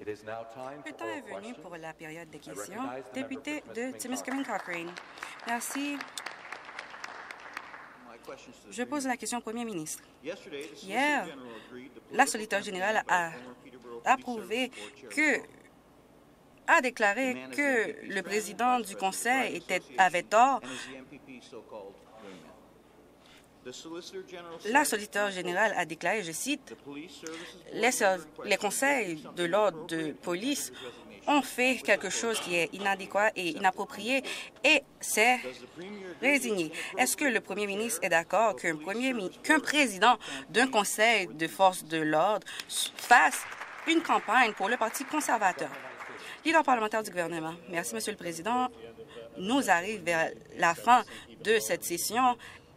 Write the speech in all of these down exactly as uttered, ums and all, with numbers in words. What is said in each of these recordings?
Le temps est venu pour la période des questions. Député de Timiskaming Cochrane. Merci. Je pose la question au Premier ministre. Hier, la solliciteur générale a approuvé que a déclaré que le président du Conseil était, avait tort. La solliciteur générale a déclaré, je cite, les, les conseils de l'ordre de police ont fait quelque chose qui est inadéquat et inapproprié et s'est résigné. Est-ce que le premier ministre est d'accord qu'un qu'un président d'un conseil de force de l'ordre fasse une campagne pour le Parti conservateur? Leader parlementaire du gouvernement. Merci, Monsieur le Président. Nous arrivons vers la fin de cette session.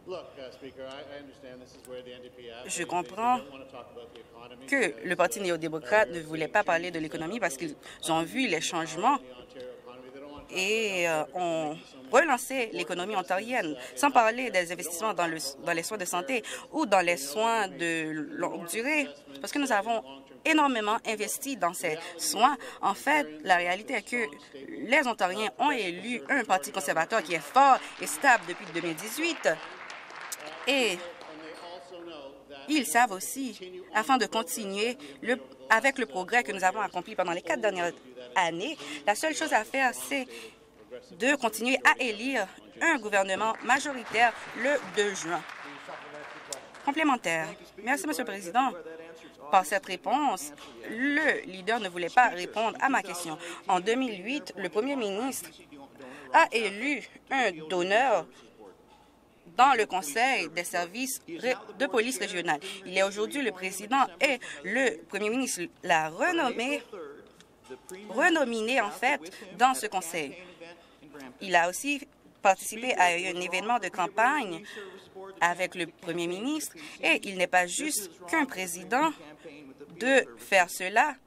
Je comprends que le Parti néo-démocrate ne voulait pas parler de l'économie parce qu'ils ont vu les changements et euh, ont relancé l'économie ontarienne, sans parler des investissements dans, le, dans les soins de santé ou dans les soins de longue durée, parce que nous avons énormément investi dans ces soins. En fait, la réalité est que les Ontariens ont élu un parti conservateur qui est fort et stable depuis deux mille dix-huit. Et ils savent aussi, afin de continuer le, avec le progrès que nous avons accompli pendant les quatre dernières années, la seule chose à faire, c'est de continuer à élire un gouvernement majoritaire le deux juin. Complémentaire. Merci, Monsieur le Président. Par cette réponse, le leader ne voulait pas répondre à ma question. En deux mille huit, le Premier ministre a élu un donneur dans le Conseil des services de police régionale. Il est aujourd'hui le président et le Premier ministre l'a renommé, renominé en fait dans ce conseil. Il a aussi participé à un événement de campagne avec le Premier ministre et il n'est pas juste qu'un président de faire cela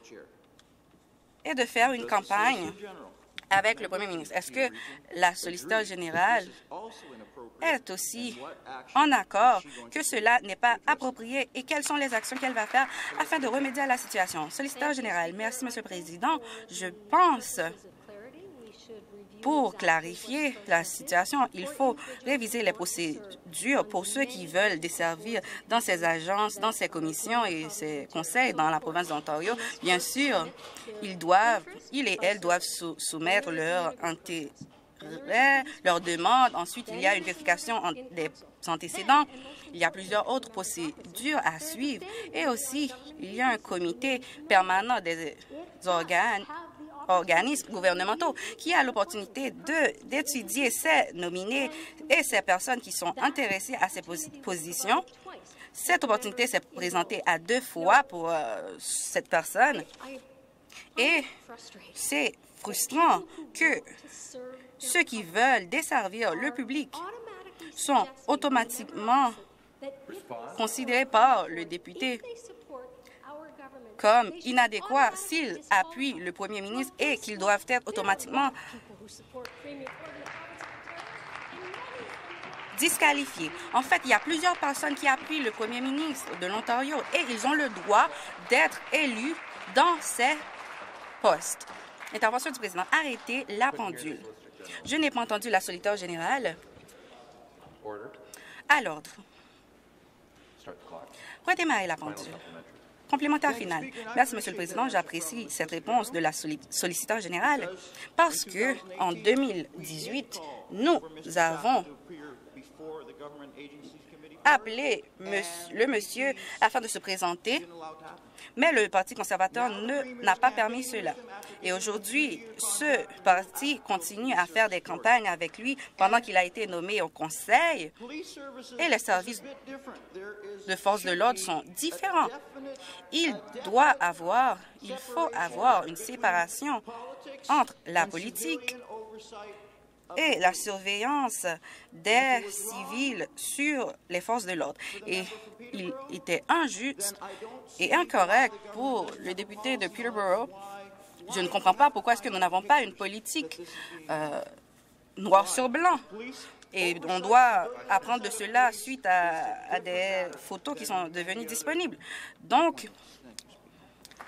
et de faire une campagne avec le Premier ministre. Est-ce que la solliciteur générale est aussi en accord que cela n'est pas approprié et quelles sont les actions qu'elle va faire afin de remédier à la situation? Solliciteur général, merci, Monsieur le Président. Je pense, pour clarifier la situation, il faut réviser les procédures pour ceux qui veulent desservir dans ces agences, dans ces commissions et ces conseils dans la province d'Ontario. Bien sûr, ils doivent, ils et elles doivent sou soumettre leur intérêt, leur demande. Ensuite, il y a une vérification des antécédents. Il y a plusieurs autres procédures à suivre. Et aussi, il y a un comité permanent des organes organismes gouvernementaux qui a l'opportunité d'étudier ces nominés et ces personnes qui sont intéressées à ces pos positions. Cette opportunité s'est présentée à deux fois pour euh, cette personne et c'est frustrant que ceux qui veulent desservir le public sont automatiquement considérés par le député comme inadéquats s'ils appuient le Premier ministre et qu'ils doivent être automatiquement disqualifiés. En fait, il y a plusieurs personnes qui appuient le Premier ministre de l'Ontario et ils ont le droit d'être élus dans ces postes. Intervention du président. Arrêtez la pendule. Je n'ai pas entendu la solliciteur générale. À l'ordre. Redémarrer la pendule. Complémentaire final. Merci, Monsieur le Président. J'apprécie cette réponse de la solliciteur générale parce que en deux mille dix-huit, nous avons appelé le monsieur afin de se présenter, mais le Parti conservateur n'a pas permis cela. Et aujourd'hui, ce parti continue à faire des campagnes avec lui pendant qu'il a été nommé au Conseil et les services de force de l'ordre sont différents. Il doit avoir, il faut avoir une séparation entre la politique et la surveillance des civils sur les forces de l'ordre. Et il était injuste et incorrect pour le député de Peterborough. Je ne comprends pas pourquoi est-ce que nous n'avons pas une politique euh, noir sur blanc. Et on doit apprendre de cela suite à, à des photos qui sont devenues disponibles. Donc,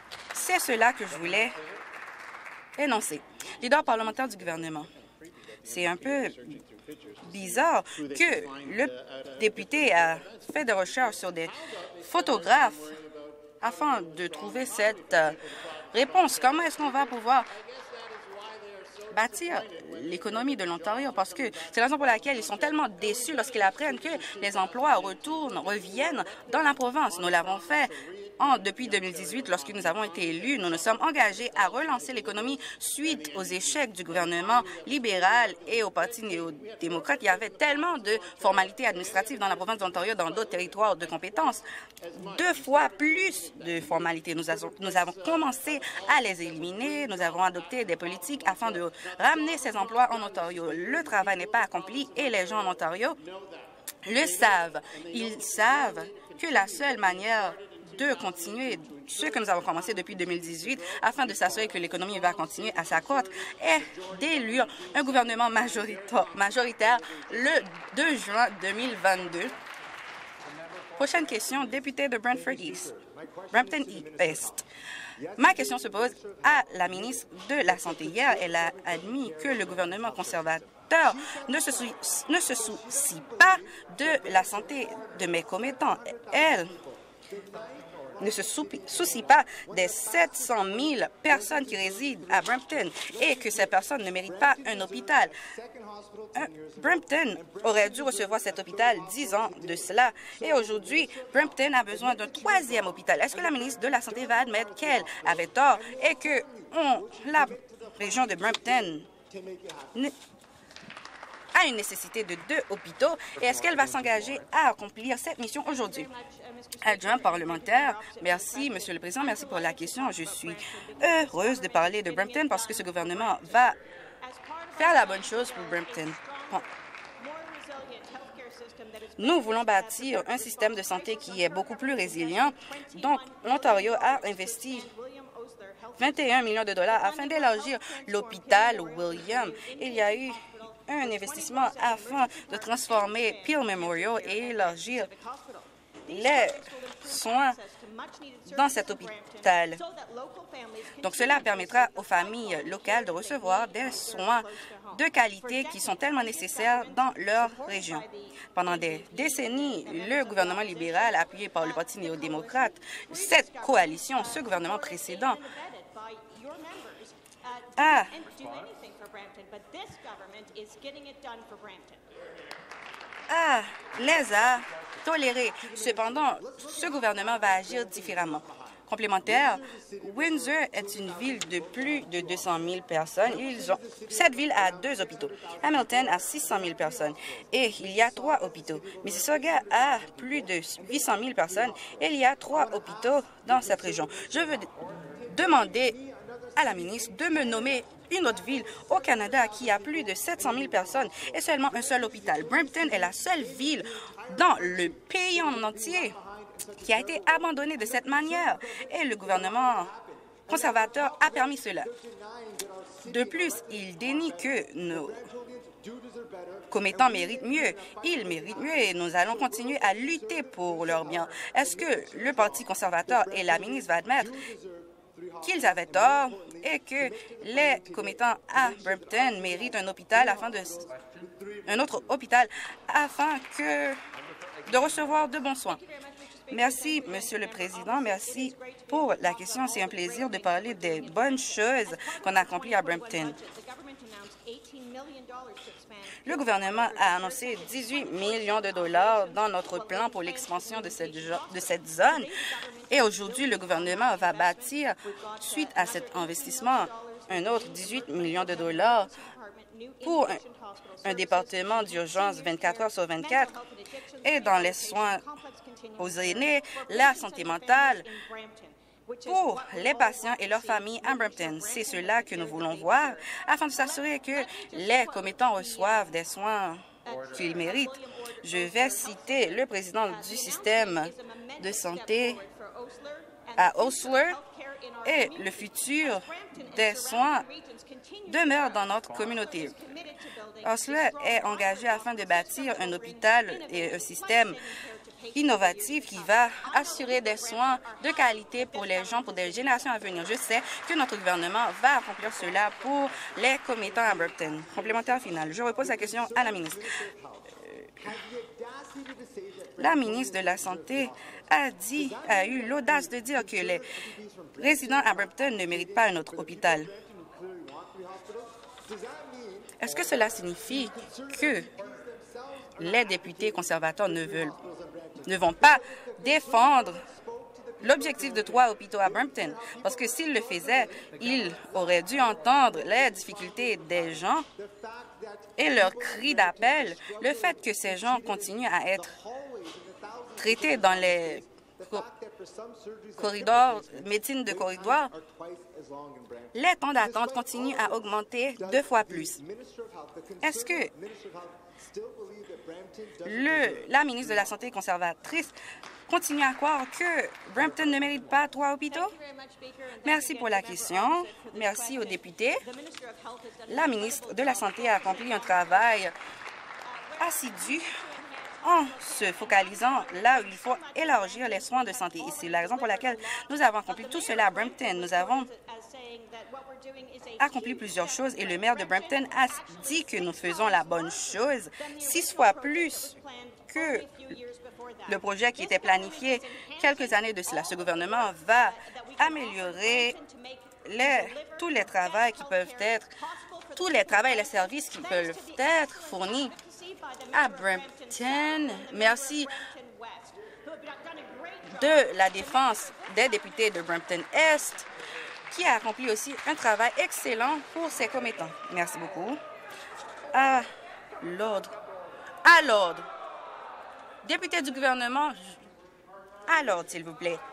C'est cela que je voulais énoncer. Leader parlementaire du gouvernement, c'est un peu bizarre que le député a fait des recherches sur des photographes afin de trouver cette euh, réponse. Comment est-ce qu'on va pouvoir bâtir l'économie de l'Ontario? Parce que c'est la raison pour laquelle ils sont tellement déçus lorsqu'ils apprennent que les emplois retournent, reviennent dans la province. Nous l'avons fait en, depuis deux mille dix-huit, lorsque nous avons été élus. Nous nous sommes engagés à relancer l'économie suite aux échecs du gouvernement libéral et au Parti néo-démocrate. Il y avait tellement de formalités administratives dans la province d'Ontario, dans d'autres territoires de compétences. Deux fois plus de formalités. Nous avons, nous avons commencé à les éliminer. Nous avons adopté des politiques afin de ramener ces emplois en Ontario. Le travail n'est pas accompli et les gens en Ontario le savent. Ils savent que la seule manière de continuer ce que nous avons commencé depuis deux mille dix-huit afin de s'assurer que l'économie va continuer à sa cote est d'élire un gouvernement majoritaire, majoritaire le deux juin deux mille vingt-deux. Prochaine question, député de Brantford East, Brampton East. Ma question se pose à la ministre de la Santé. Hier, elle a admis que le gouvernement conservateur ne se, sou ne se soucie pas de la santé de mes commettants. Elle ne se soucie pas des sept cent mille personnes qui résident à Brampton et que ces personnes ne méritent pas un hôpital. Un, Brampton aurait dû recevoir cet hôpital dix ans de cela. Et aujourd'hui, Brampton a besoin d'un troisième hôpital. Est-ce que la ministre de la Santé va admettre qu'elle avait tort et que on, la région de Brampton a une nécessité de deux hôpitaux? Et est-ce qu'elle va s'engager à accomplir cette mission aujourd'hui? Adjoint parlementaire, merci, Monsieur le Président, merci pour la question. Je suis heureuse de parler de Brampton parce que ce gouvernement va faire la bonne chose pour Brampton. Bon. Nous voulons bâtir un système de santé qui est beaucoup plus résilient. Donc, l'Ontario a investi vingt et un millions de dollars afin d'élargir l'hôpital William. Il y a eu un investissement afin de transformer Peel Memorial et élargir les soins dans cet hôpital. Donc, cela permettra aux familles locales de recevoir des soins de qualité qui sont tellement nécessaires dans leur région. Pendant des décennies, le gouvernement libéral, appuyé par le Parti néo-démocrate, cette coalition, ce gouvernement précédent, a Ah, les a tolérés. Cependant, ce gouvernement va agir différemment. Complémentaire, Windsor est une ville de plus de deux cent mille personnes. Ils ont, cette ville a deux hôpitaux. Hamilton a six cent mille personnes et il y a trois hôpitaux. Mississauga a plus de huit cent mille personnes et il y a trois hôpitaux dans cette région. Je veux demander à la ministre de me nommer une autre ville au Canada qui a plus de sept cent mille personnes et seulement un seul hôpital. Brampton est la seule ville dans le pays en entier qui a été abandonnée de cette manière et le gouvernement conservateur a permis cela. De plus, il dénie que nos commettants méritent mieux. Ils méritent mieux et nous allons continuer à lutter pour leur bien. Est-ce que le Parti conservateur et la ministre vont admettre qu'ils avaient tort et que les commettants à Brampton méritent un hôpital afin de un autre hôpital afin que de recevoir de bons soins? Merci, Monsieur le Président. Merci pour la question. C'est un plaisir de parler des bonnes choses qu'on a accomplies à Brampton. Le gouvernement a annoncé dix-huit millions de dollars dans notre plan pour l'expansion de cette, de cette zone. Et aujourd'hui, le gouvernement va bâtir, suite à cet investissement, un autre dix-huit millions de dollars pour un, un département d'urgence vingt-quatre heures sur vingt-quatre et dans les soins aux aînés, la santé mentale pour les patients et leurs familles à Brampton. C'est cela que nous voulons voir afin de s'assurer que les commettants reçoivent des soins qu'ils méritent. Je vais citer le président du système de santé à Osler et le futur des soins demeure dans notre communauté. Osler est engagé afin de bâtir un hôpital et un système innovative qui va assurer des soins de qualité pour les gens, pour des générations à venir. Je sais que notre gouvernement va accomplir cela pour les commettants à Brampton. Complémentaire final. Je repose la question à la ministre. La ministre de la Santé a dit, a eu l'audace de dire que les résidents à Brampton ne méritent pas un autre hôpital. Est-ce que cela signifie que les députés conservateurs ne veulent, ne vont pas défendre l'objectif de trois hôpitaux à Brampton? Parce que s'ils le faisaient, ils auraient dû entendre les difficultés des gens et leurs cris d'appel, le fait que ces gens continuent à être traités dans les corridors, médecine de corridor, les temps d'attente continuent à augmenter deux fois plus. Est-ce que le, la ministre de la Santé conservatrice continue à croire que Brampton ne mérite pas trois hôpitaux? Merci pour la question. Merci aux députés. La ministre de la Santé a accompli un travail assidu en se focalisant là où il faut élargir les soins de santé. Et c'est la raison pour laquelle nous avons accompli tout cela à Brampton. Nous avons accompli plusieurs choses et le maire de Brampton a dit que nous faisons la bonne chose six fois plus que le projet qui était planifié quelques années de cela. Ce gouvernement va améliorer les, tous les travaux qui peuvent être, tous les travaux et les services qui peuvent être fournis à Brampton. Merci de la défense des députés de Brampton-Est qui a accompli aussi un travail excellent pour ses commettants. Merci beaucoup. À l'ordre. À l'ordre. Député du gouvernement, à l'ordre, s'il vous plaît.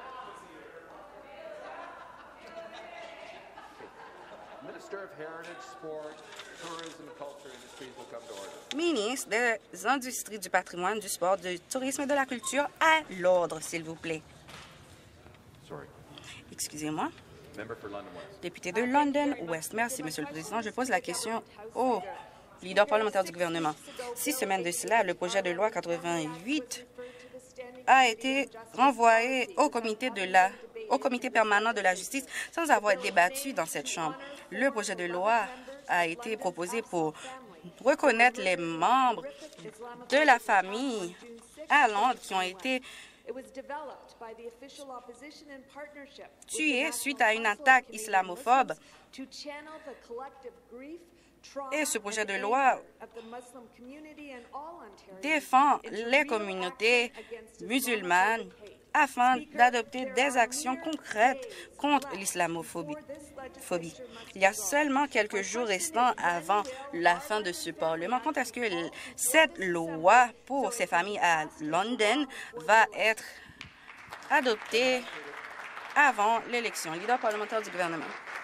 Ministre des Industries, du patrimoine, du sport, du tourisme et de la culture, à l'ordre, s'il vous plaît. Excusez-moi. Député de London West. Merci, Monsieur le Président. Je pose la question au leader parlementaire du gouvernement. Six semaines de cela, le projet de loi quatre-vingt-huit a été renvoyé au comité, de la, au comité permanent de la justice sans avoir débattu dans cette Chambre. Le projet de loi a été proposé pour reconnaître les membres de la famille à Londres qui ont été tués suite à une attaque islamophobe. Et ce projet de loi défend les communautés musulmanes afin d'adopter des actions concrètes contre l'islamophobie. Il y a seulement quelques jours restants avant la fin de ce Parlement. Quand est-ce que cette loi pour ces familles à London va être adoptée avant l'élection? Leader parlementaire du gouvernement.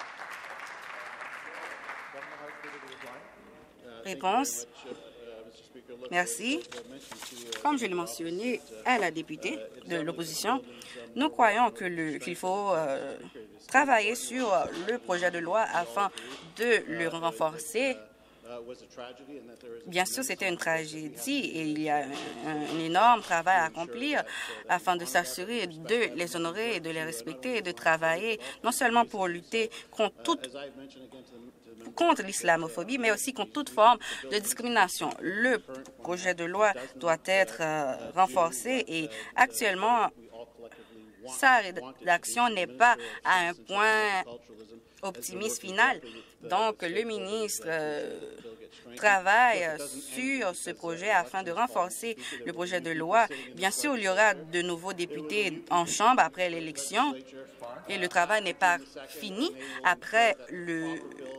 Réponse. Merci. Comme je l'ai mentionné à la députée de l'opposition, nous croyons que le, qu'il faut euh, travailler sur le projet de loi afin de le renforcer. Bien sûr, c'était une tragédie et il y a un, un énorme travail à accomplir afin de s'assurer de les honorer et de les respecter et de travailler non seulement pour lutter contre toute contre l'islamophobie, mais aussi contre toute forme de discrimination. Le projet de loi doit être euh, renforcé et actuellement, sa rédaction n'est pas à un point optimiste final. Donc, le ministre euh, travaille sur ce projet afin de renforcer le projet de loi. Bien sûr, il y aura de nouveaux députés en Chambre après l'élection et le travail n'est pas fini. Après le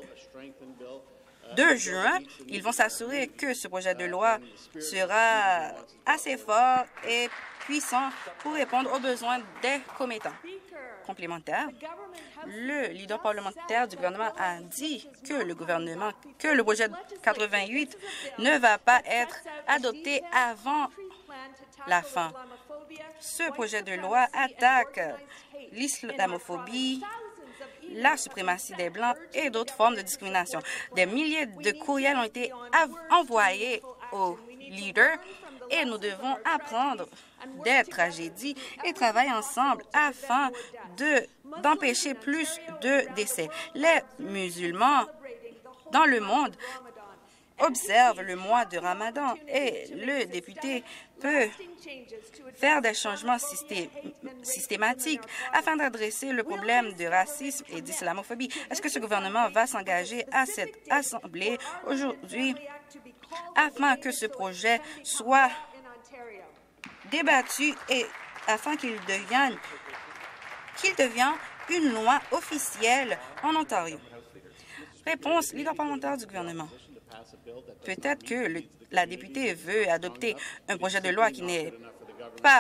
deux juin, ils vont s'assurer que ce projet de loi sera assez fort et puissant pour répondre aux besoins des commettants. Complémentaire, le leader parlementaire du gouvernement a dit que le gouvernement, que le projet quatre-vingt-huit ne va pas être adopté avant la fin. Ce projet de loi attaque l'islamophobie, la suprématie des Blancs et d'autres formes de discrimination. Des milliers de courriels ont été envoyés aux leaders et nous devons apprendre des tragédies et travailler ensemble afin de d'empêcher plus de décès. Les musulmans dans le monde observent le mois de Ramadan et le député peut faire des changements systé systématiques afin d'adresser le problème de racisme et d'islamophobie. Est-ce que ce gouvernement va s'engager à cette Assemblée aujourd'hui afin que ce projet soit débattu et afin qu'il devienne, qu'il devienne une loi officielle en Ontario? Réponse, leader parlementaire du gouvernement. Peut-être que le, la députée veut adopter un projet de loi qui n'est pas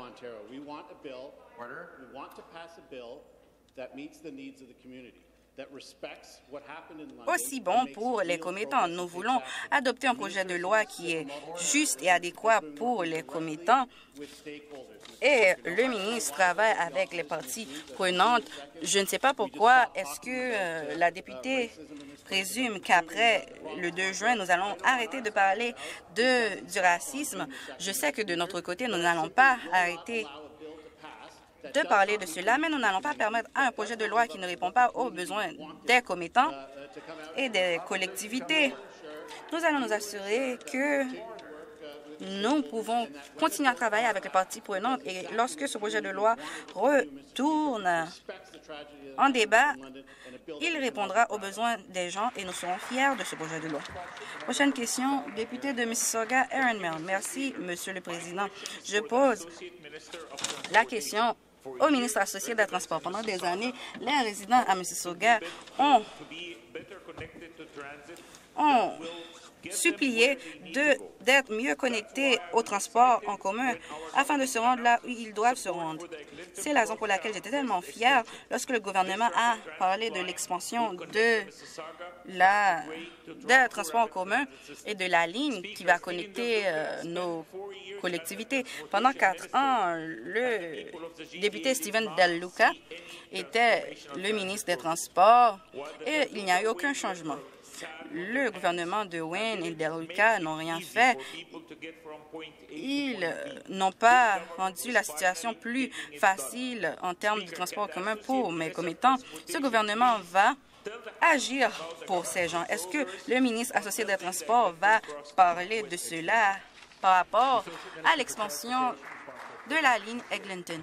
aussi bon pour les commettants. Nous voulons adopter un projet de loi qui est juste et adéquat pour les commettants. Et le ministre travaille avec les parties prenantes. Je ne sais pas pourquoi est-ce que euh, la députée présume qu'après le deux juin, nous allons arrêter de parler de, du racisme. Je sais que de notre côté, nous n'allons pas arrêter de parler de cela, mais nous n'allons pas permettre à un projet de loi qui ne répond pas aux besoins des commettants et des collectivités. Nous allons nous assurer que nous pouvons continuer à travailler avec les parties prenantes et lorsque ce projet de loi retourne en débat, il répondra aux besoins des gens et nous serons fiers de ce projet de loi. Prochaine question, député de Mississauga, Aaron Mill. Merci, Monsieur le Président. Je pose la question au ministre associé des Transports. Pendant des années, les résidents à Mississauga ont, ont supplié d'être mieux connectés au transport en commun afin de se rendre là où ils doivent se rendre. C'est la raison pour laquelle j'étais tellement fière lorsque le gouvernement a parlé de l'expansion de la de transport en commun et de la ligne qui va connecter euh, nos collectivités. Pendant quatre ans, le député Stephen Del Luca était le ministre des Transports et il n'y a eu aucun changement. Le gouvernement de Wayne et Del Luca n'ont rien fait. Ils n'ont pas rendu la situation plus facile en termes de transport en commun pour mes commettants. Ce gouvernement va agir pour ces gens. Est-ce que le ministre associé des Transports va parler de cela par rapport à l'expansion de la ligne Eglinton?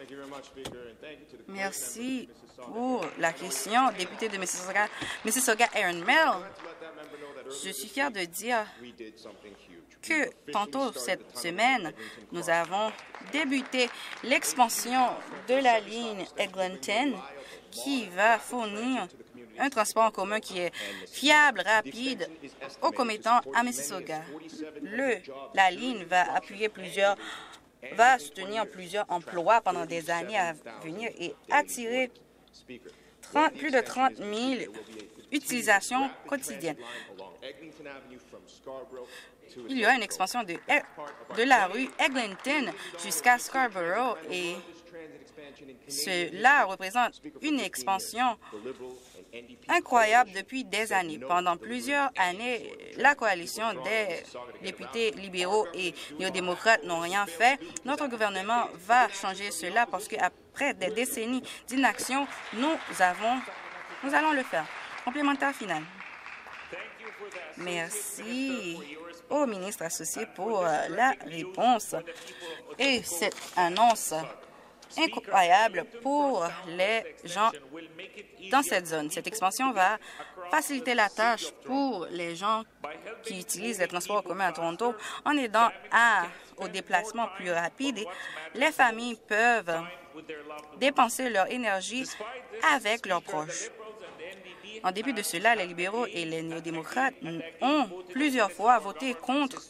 Merci pour la question, député de Mississauga, Mississauga Aaron Mill. Je suis fier de dire que tantôt cette semaine, nous avons débuté l'expansion de la ligne Eglinton qui va fournir un transport en commun qui est fiable, rapide aux commettants à Mississauga. Le, la ligne va appuyer plusieurs va soutenir plusieurs emplois pendant des années à venir et attirer trente, plus de trente mille utilisations quotidiennes. Il y aura une expansion de, de la rue Eglinton jusqu'à Scarborough et cela représente une expansion incroyable depuis des années. Pendant plusieurs années, la coalition des députés libéraux et néo-démocrates n'ont rien fait. Notre gouvernement va changer cela parce qu'après des décennies d'inaction, nous avons, nous allons le faire. Complémentaire final. Merci au ministre associé pour la réponse et cette annonce incroyable pour les gens dans cette zone. Cette expansion va faciliter la tâche pour les gens qui utilisent les transports en commun à Toronto en aidant à, au déplacement plus rapide. Et les familles peuvent dépenser leur énergie avec leurs proches. En dépit de cela, les libéraux et les néo-démocrates ont plusieurs fois voté contre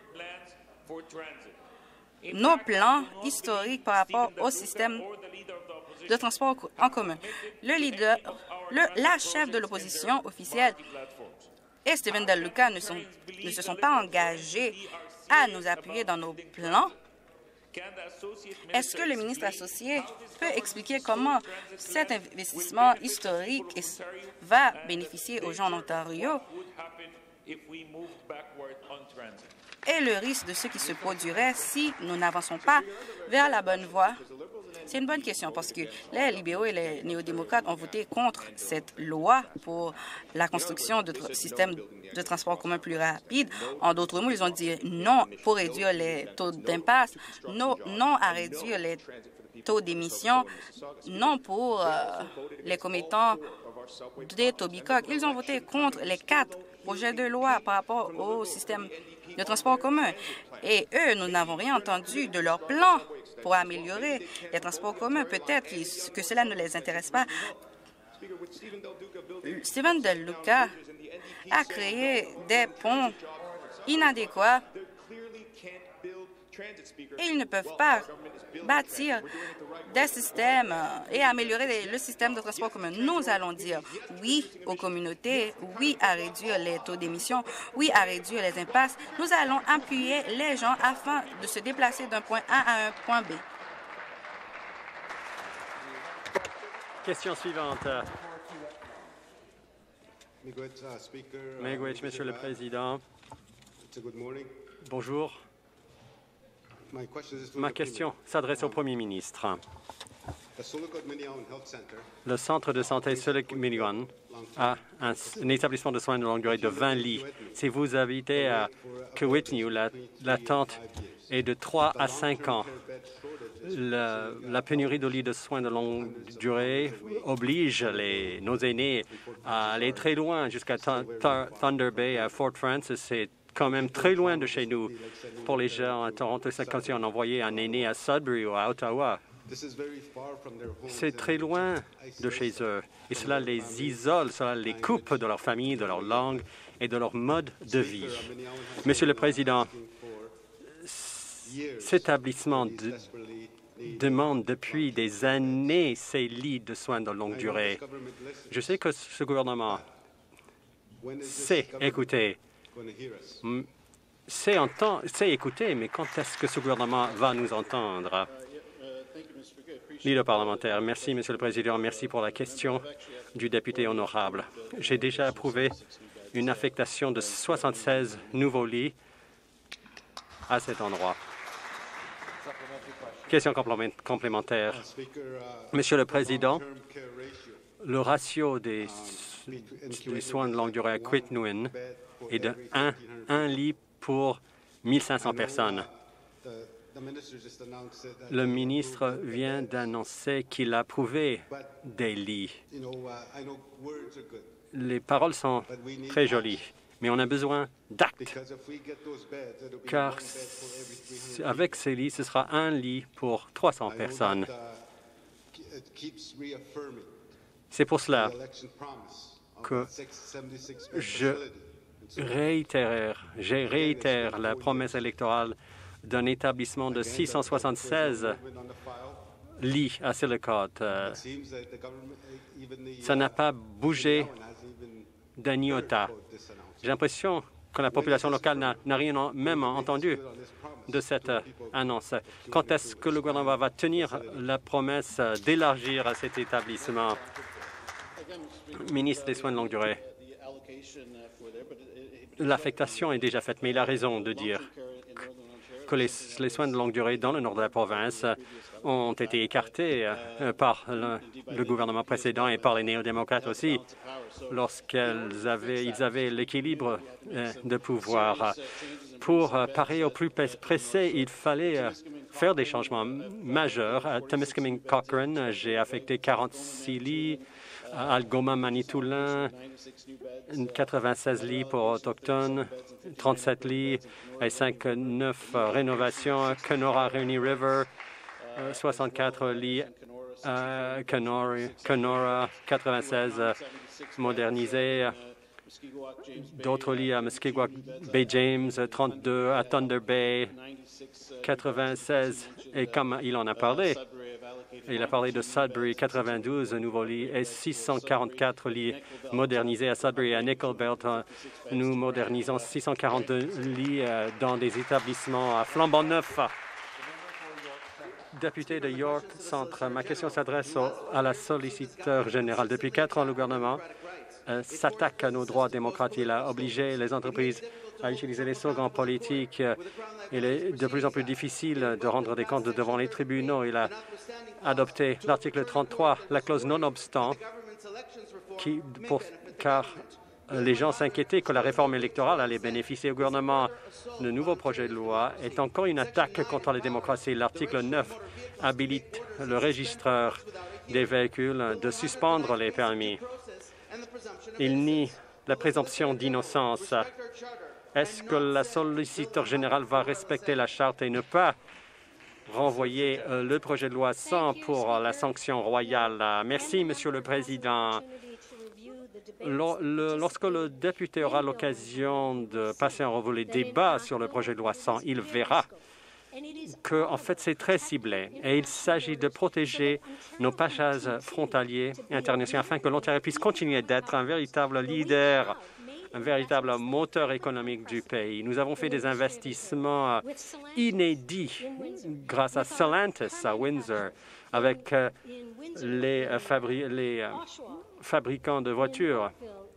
nos plans historiques par rapport au système de transport en commun. Le leader, le, la chef de l'opposition officielle et Stephen Del Luca ne, sont, ne se sont pas engagés à nous appuyer dans nos plans. Est-ce que le ministre associé peut expliquer comment cet investissement historique va bénéficier aux gens en Ontario et le risque de ce qui se produirait si nous n'avançons pas vers la bonne voie? C'est une bonne question parce que les libéraux et les néo-démocrates ont voté contre cette loi pour la construction de systèmes de transport commun plus rapides. En d'autres mots, ils ont dit non pour réduire les taux d'impasse, non, non à réduire les taux d'émissions, non pour euh, les commettants des Tobicoke. Ils ont voté contre les quatre projets de loi par rapport au système de transport commun. Et eux, nous n'avons rien entendu de leur plan pour améliorer les transports communs. Peut-être que, que cela ne les intéresse pas. Stephen Del Duca a créé des ponts inadéquats et ils ne peuvent pas bâtir des systèmes et améliorer le système de transport commun. Nous allons dire oui aux communautés, oui à réduire les taux d'émission, oui à réduire les impasses. Nous allons appuyer les gens afin de se déplacer d'un point A à un point B. Question suivante. Miigwech, Monsieur le Président. Bonjour. Ma question s'adresse au Premier ministre. Le centre de santé Sullivan a un, un établissement de soins de longue durée de vingt lits. Si vous habitez à Kiiwetinoong, la, l'attente est de trois à cinq ans. La, la pénurie de lits de soins de longue durée oblige les, nos aînés à aller très loin jusqu'à Thunder Bay, à Fort Frances. C'est quand même très loin de chez nous. Pour les gens à Toronto, c'est comme si on envoyait un aîné à Sudbury ou à Ottawa. C'est très loin de chez eux. Et cela les isole, cela les coupe de leur famille, de leur langue et de leur mode de vie. Monsieur le Président, cet établissement de, demande depuis des années ces lits de soins de longue durée. Je sais que ce gouvernement sait écouter, sait, entend, sait écouter, mais quand est-ce que ce gouvernement va nous entendre? Leader parlementaire. Merci, Monsieur le Président. Merci pour la question du député honorable. J'ai déjà approuvé une affectation de soixante-seize nouveaux lits à cet endroit. Question complémentaire. Monsieur le Président, le ratio des, des soins de longue durée à Kiiwetinoong est de un lit pour mille cinq cents personnes. Le ministre vient d'annoncer qu'il a approuvé des lits. Les paroles sont très jolies, mais on a besoin d'actes, car avec ces lits, ce sera un lit pour trois cents personnes. C'est pour cela que je réitère, je réitère la promesse électorale d'un établissement de six cent soixante-seize lits à Silicate. Euh, ça n'a pas bougé d'un iota. J'ai l'impression que la population locale n'a rien même entendu de cette euh, annonce. Quand est-ce que le gouvernement va tenir la promesse d'élargir cet établissement? Ministre des Soins de longue durée. L'affectation est déjà faite, mais il a raison de dire que les, les soins de longue durée dans le nord de la province ont été écartés euh, par le, le gouvernement précédent et par les néo-démocrates aussi, lorsqu'ils avaient, ils avaient l'équilibre euh, de pouvoir. Pour euh, parer au plus pressé, il fallait euh, faire des changements majeurs. À Temiskaming Cochrane, j'ai affecté quarante-six lits. À Algoma Manitoulin, quatre-vingt-seize lits pour autochtones, trente-sept lits et cinquante-neuf rénovations. Kenora Rainy River, soixante-quatre lits. Euh, Kenora, Kenora, quatre-vingt-seize modernisés. D'autres lits à Muskegowuk Bay James, trente-deux à Thunder Bay, quatre-vingt-seize. Et comme il en a parlé, il a parlé de Sudbury, quatre-vingt-douze nouveaux lits et six cent quarante-quatre lits modernisés à Sudbury et à Nickel Belt. Nous modernisons six cent quarante-deux lits dans des établissements flambant neufs. Député de York Centre, ma question s'adresse à la solliciteur générale. Depuis quatre ans, le gouvernement euh, s'attaque à nos droits démocratiques. Il a obligé les entreprises à utiliser les slogans politiques. Il est de plus en plus difficile de rendre des comptes devant les tribunaux. Il a adopté l'article trente-trois, la clause non-obstant, qui, pour, car les gens s'inquiétaient que la réforme électorale allait bénéficier au gouvernement. Le nouveau projet de loi est encore une attaque contre la démocratie. L'article neuf habilite le registreur des véhicules de suspendre les permis. Il nie la présomption d'innocence. Est-ce que la solliciteur générale va respecter la charte et ne pas renvoyer le projet de loi cent pour la sanction royale? Merci, Monsieur le Président. Lorsque le député aura l'occasion de passer en revue les débats sur le projet de loi cent, il verra que, en fait, c'est très ciblé et il s'agit de protéger nos passages frontaliers internationaux afin que l'Ontario puisse continuer d'être un véritable leader, un véritable moteur économique du pays. Nous avons fait des investissements inédits grâce à Stellantis à Windsor, avec les, fabri les fabricants de voitures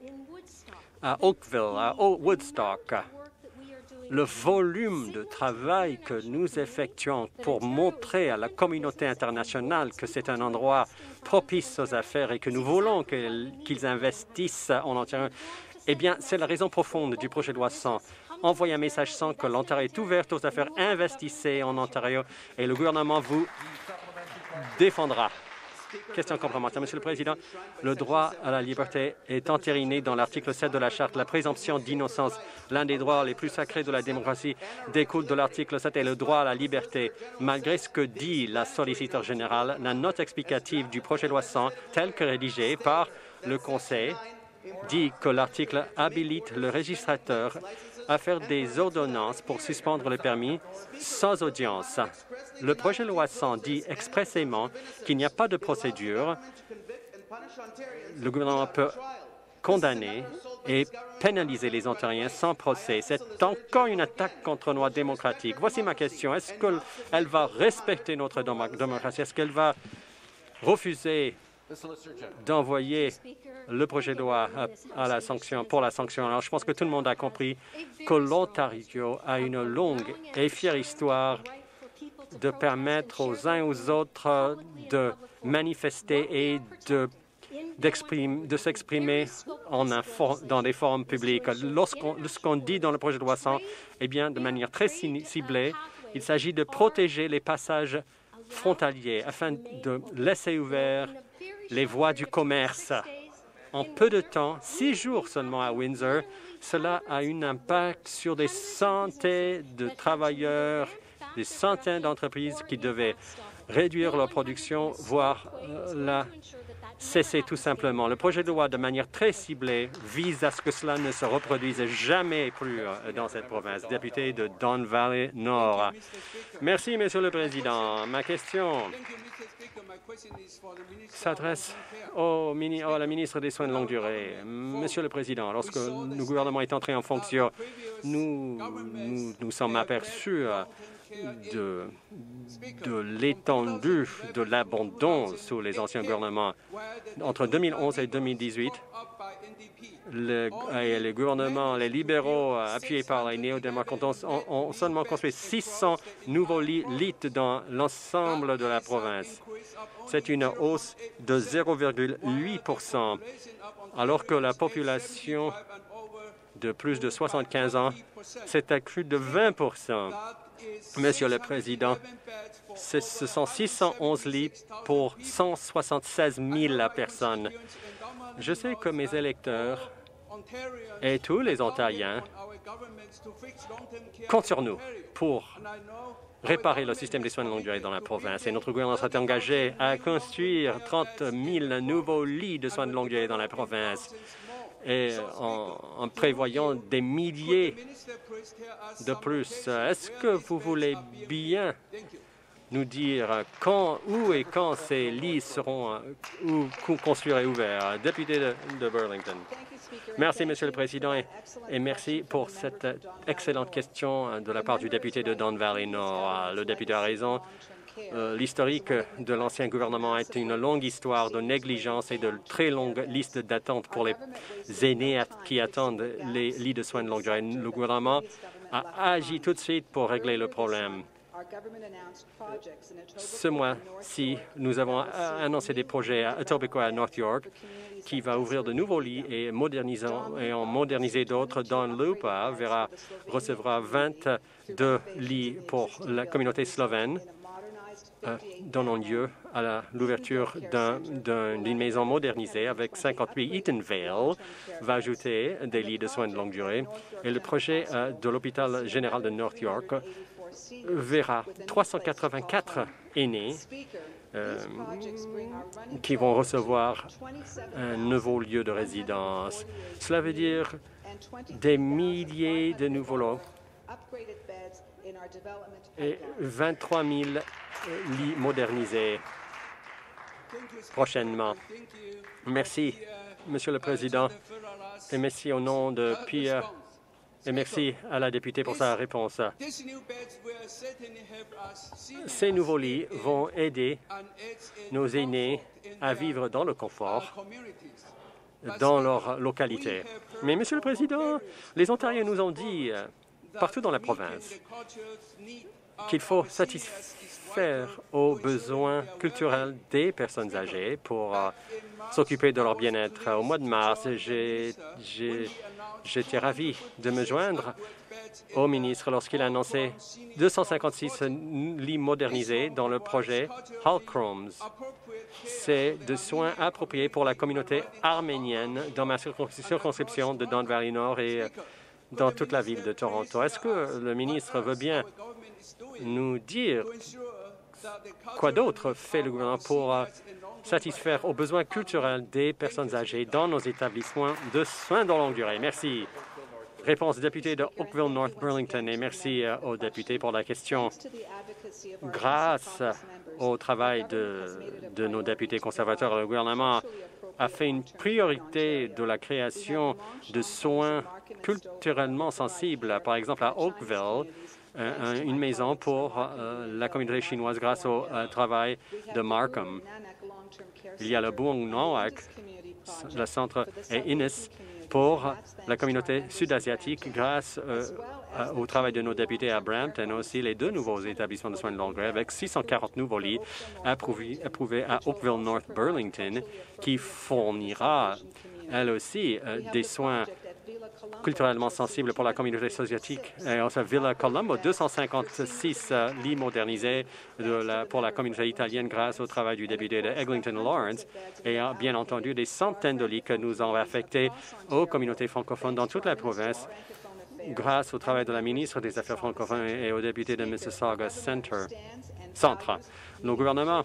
à Oakville, à Woodstock. Le volume de travail que nous effectuons pour montrer à la communauté internationale que c'est un endroit propice aux affaires et que nous voulons qu'ils investissent en Ontario, eh bien, c'est la raison profonde du projet de loi cent. Envoyer un message sans que l'Ontario est ouverte aux affaires, investissez en Ontario et le gouvernement vous défendra. Question complémentaire. Monsieur le Président, le droit à la liberté est entériné dans l'article sept de la Charte. La présomption d'innocence, l'un des droits les plus sacrés de la démocratie, découle de l'article sept et le droit à la liberté. Malgré ce que dit la solliciteur générale, la note explicative du projet de loi cent, tel que rédigé par le Conseil, dit que l'article habilite le registrateur à faire des ordonnances pour suspendre le permis sans audience. Le projet de loi cent dit expressément qu'il n'y a pas de procédure. Le gouvernement peut condamner et pénaliser les Ontariens sans procès. C'est encore une attaque contre nos droits démocratiques. Voici ma question. Est-ce qu'elle va respecter notre démocratie? Est-ce qu'elle va refuser d'envoyer le projet de loi à la sanction, pour la sanction? Alors, je pense que tout le monde a compris que l'Ontario a une longue et fière histoire de permettre aux uns et aux autres de manifester et de de s'exprimer dans des forums publics. Lorsqu'on lorsqu'on dit dans le projet de loi cent, eh bien, de manière très ciblée, il s'agit de protéger les passages frontaliers afin de laisser ouverts les voies du commerce. En peu de temps, six jours seulement à Windsor, cela a un impact sur des centaines de travailleurs, des centaines d'entreprises qui devaient réduire leur production, voire euh, la cesser tout simplement. Le projet de loi, de manière très ciblée, vise à ce que cela ne se reproduise jamais plus dans cette province. Député de Don Valley Nord. Merci, Monsieur le Président. Ma question s'adresse au mini à la ministre des Soins de longue durée. Monsieur le Président, lorsque le gouvernement est entré en fonction, nous nous, nous sommes aperçus de, de l'étendue de l'abandon sous les anciens gouvernements. Entre deux mille onze et deux mille dix-huit, le, les gouvernements, les libéraux appuyés par les néo-démocrates ont, ont seulement construit six cents nouveaux lits dans l'ensemble de la province. C'est une hausse de zéro virgule huit pour cent, alors que la population de plus de soixante-quinze ans s'est accrue de vingt pour cent. Monsieur le Président, ce sont six cent onze lits pour cent soixante-seize mille personnes. Je sais que mes électeurs et tous les Ontariens comptent sur nous pour réparer le système des soins de longue durée dans la province. Et notre gouvernement s'est engagé à construire trente mille nouveaux lits de soins de longue durée dans la province, et en, en prévoyant des milliers de plus. Est-ce que vous voulez bien nous dire quand, où et quand ces lits seront où, construits et ouverts? Député de, de Burlington. Merci, Monsieur le Président, et, et merci pour cette excellente question de la part du député de Don Valley Nord. Le député a raison. Euh, L'historique de l'ancien gouvernement est une longue histoire de négligence et de très longues listes d'attente pour les aînés qui attendent les lits de soins de longue durée. Le gouvernement a agi tout de suite pour régler le problème. Ce mois-ci, nous avons annoncé des projets à Etobicoke, à North York, qui va ouvrir de nouveaux lits et, et en moderniser d'autres. Don Lupa verra, recevra vingt-deux lits pour la communauté slovène, euh, donnant lieu à l'ouverture d'une un, maison modernisée avec cinquante-huit. Eatonvale va ajouter des lits de soins de longue durée. Et le projet euh, de l'hôpital général de North York verra trois cent quatre-vingt-quatre aînés euh, qui vont recevoir un nouveau lieu de résidence. Cela veut dire des milliers de nouveaux lots et vingt-trois mille lits modernisés prochainement. Merci, Monsieur le Président, et merci au nom de Pierre. Et merci à la députée pour sa réponse. Ces nouveaux lits vont aider nos aînés à vivre dans le confort dans leur localité. Mais, Monsieur le Président, les Ontariens nous ont dit, partout dans la province, qu'il faut satisfaire aux besoins culturels des personnes âgées pour uh, s'occuper de leur bien-être. Au mois de mars, j'étais ravi de me joindre au ministre lorsqu'il a annoncé deux cent cinquante-six lits modernisés dans le projet Halcromes. C'est de soins appropriés pour la communauté arménienne dans ma circonscription de Don Valley Nord et dans toute la ville de Toronto. Est-ce que le ministre veut bien nous dire quoi d'autre fait le gouvernement pour uh, satisfaire aux besoins culturels des personnes âgées dans nos établissements de soins de longue durée? Merci. Réponse du député de Oakville North Burlington et merci uh, aux députés pour la question. Grâce au travail de, de nos députés conservateurs, le gouvernement a fait une priorité de la création de soins culturellement sensibles. Par exemple, à Oakville, euh, une maison pour euh, la communauté chinoise grâce au euh, travail de Markham. Il y a le Buong Nawak, le centre et Innis pour la communauté sud-asiatique grâce euh, au travail de nos députés à Brampton, aussi les deux nouveaux établissements de soins de longue durée avec six cent quarante nouveaux lits approuvés, approuvés à Oakville North Burlington qui fournira, elle aussi, euh, des soins culturellement sensibles pour la communauté soviétique. Et aussi Villa Colombo, deux cent cinquante-six euh, lits modernisés de la, pour la communauté italienne grâce au travail du député de Eglinton Lawrence et euh, bien entendu des centaines de lits que nous avons affectés aux communautés francophones dans toute la province grâce au travail de la ministre des Affaires francophones et au député de Mississauga Centre. Centre. Le gouvernement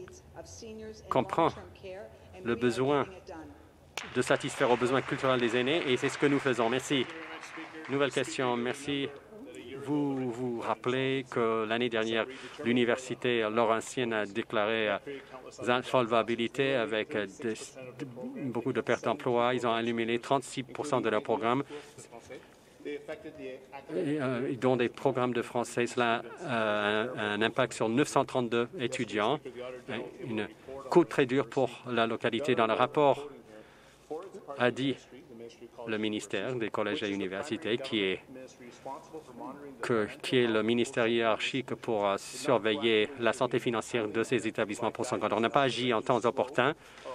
comprend le besoin de satisfaire aux besoins culturels des aînés et c'est ce que nous faisons. Merci. Nouvelle question. Merci. Vous vous rappelez que l'année dernière, l'Université Laurentienne a déclaré insolvabilité avec des, beaucoup de pertes d'emplois. Ils ont éliminé trente-six pour cent de leur programme, et, euh, dont des programmes de français. Cela a un, un impact sur neuf cent trente-deux étudiants. Une coût très dur pour la localité. Dans le rapport, a dit le ministère des collèges et universités, qui est, que, qui est le ministère hiérarchique pour uh, surveiller la santé financière de ces établissements postsecondaires. On n'a pas agi en temps opportun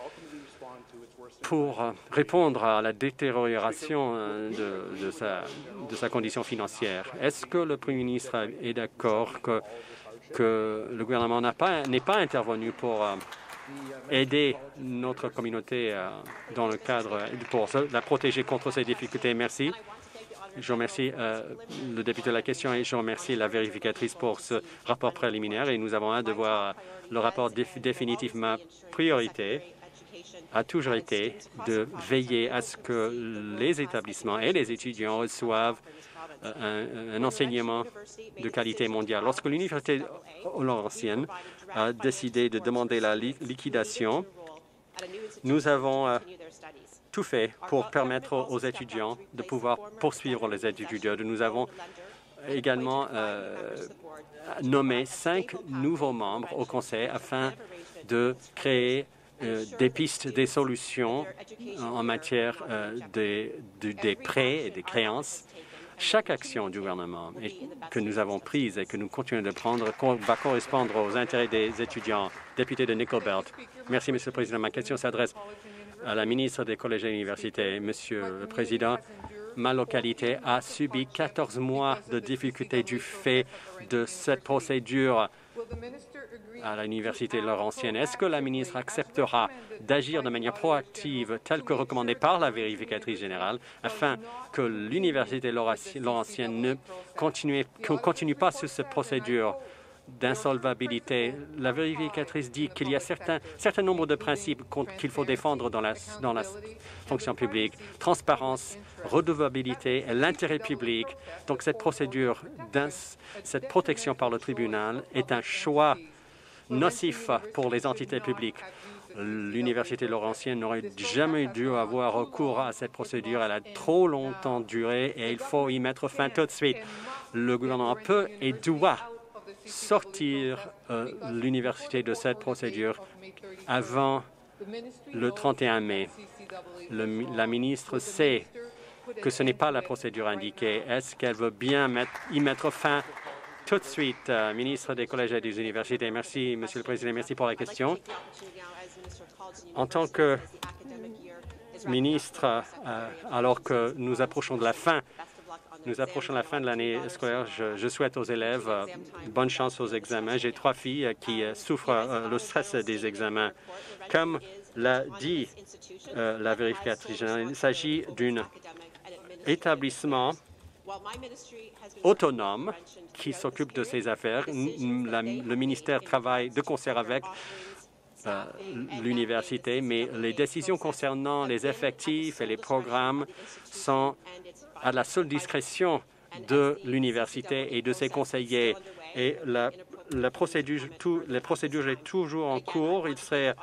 pour uh, répondre à la détérioration uh, de, de, sa, de sa condition financière. Est-ce que le Premier ministre est d'accord que, que le gouvernement n'est pas, n'est pas intervenu pour uh, aider notre communauté euh, dans le cadre pour la protéger contre ces difficultés? Merci. Je remercie euh, le député de la question et je remercie la vérificatrice pour ce rapport préliminaire et nous avons hâte de voir le rapport définitif. Ma priorité a toujours été de veiller à ce que les établissements et les étudiants reçoivent Un, un enseignement de qualité mondiale. Lorsque l'Université Laurentienne a décidé de demander la li liquidation, nous avons euh, tout fait pour permettre aux, aux étudiants de pouvoir poursuivre les études. Nous avons également euh, nommé cinq nouveaux membres au Conseil afin de créer euh, des pistes, des solutions en matière euh, des, des prêts et des créances. Chaque action du gouvernement que nous avons prise et que nous continuons de prendre va correspondre aux intérêts des étudiants. Député de Nickel Belt. Merci, Monsieur le Président. Ma question s'adresse à la ministre des Collèges et universités. Monsieur le Président, ma localité a subi quatorze mois de difficultés du fait de cette procédure à l'Université Laurentienne. Est-ce que la ministre acceptera d'agir de manière proactive, telle que recommandée par la vérificatrice générale, afin que l'Université Laurentienne ne continue, continue pas sur cette procédure d'insolvabilité? La vérificatrice dit qu'il y a certains, certain nombre de principes qu'il faut défendre dans la, dans la fonction publique. Transparence, redevabilité et l'intérêt public. Donc cette procédure, cette protection par le tribunal est un choix nocif pour les entités publiques. L'Université Laurentienne n'aurait jamais dû avoir recours à cette procédure. Elle a trop longtemps duré et il faut y mettre fin tout de suite. Le gouvernement peut et doit sortir euh, l'université de cette procédure avant le trente et un mai. Le, la ministre sait que ce n'est pas la procédure indiquée. Est-ce qu'elle veut bien mettre, y mettre fin tout de suite? Euh, ministre des Collèges et des universités. Merci, Monsieur le Président. Merci pour la question. En tant que ministre, euh, alors que nous approchons de la fin Nous approchons la fin de l'année scolaire. Je, je souhaite aux élèves euh, bonne chance aux examens. J'ai trois filles euh, qui euh, souffrent euh, le stress des examens. Comme l'a dit euh, la vérificatrice générale, il s'agit d'un établissement autonome qui s'occupe de ses affaires. La, le ministère travaille de concert avec euh, l'université, mais les décisions concernant les effectifs et les programmes sont à la seule discrétion de l'université et de ses conseillers. Et la, la procédure, tout, la procédure est toujours en cours. Il serait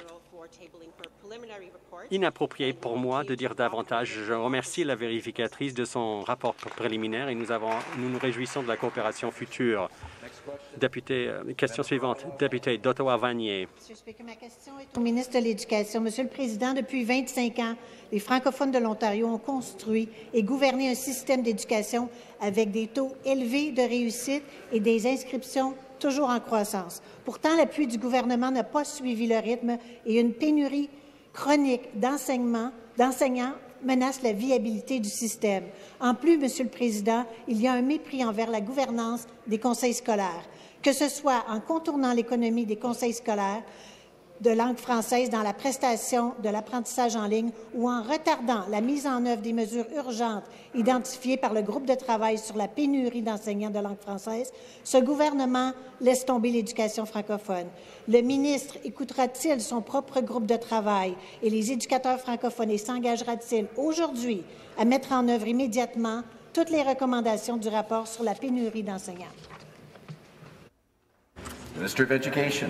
inapproprié pour moi de dire davantage. Je remercie la vérificatrice de son rapport préliminaire et nous, avons, nous nous réjouissons de la coopération future. Député, question suivante. Député d'Ottawa-Vanier. Monsieur le Speaker, ma question est au ministre de l'Éducation. Monsieur le Président, depuis vingt-cinq ans, les francophones de l'Ontario ont construit et gouverné un système d'éducation avec des taux élevés de réussite et des inscriptions toujours en croissance. Pourtant, l'appui du gouvernement n'a pas suivi le rythme et une pénurie chronique d'enseignement, d'enseignants menace la viabilité du système. En plus, Monsieur le Président, il y a un mépris envers la gouvernance des conseils scolaires, que ce soit en contournant l'économie des conseils scolaires de langue française dans la prestation de l'apprentissage en ligne ou en retardant la mise en œuvre des mesures urgentes identifiées par le groupe de travail sur la pénurie d'enseignants de langue française, ce gouvernement laisse tomber l'éducation francophone. Le ministre écoutera-t-il son propre groupe de travail et les éducateurs francophones et s'engagera-t-il aujourd'hui à mettre en œuvre immédiatement toutes les recommandations du rapport sur la pénurie d'enseignants? Minister of Education.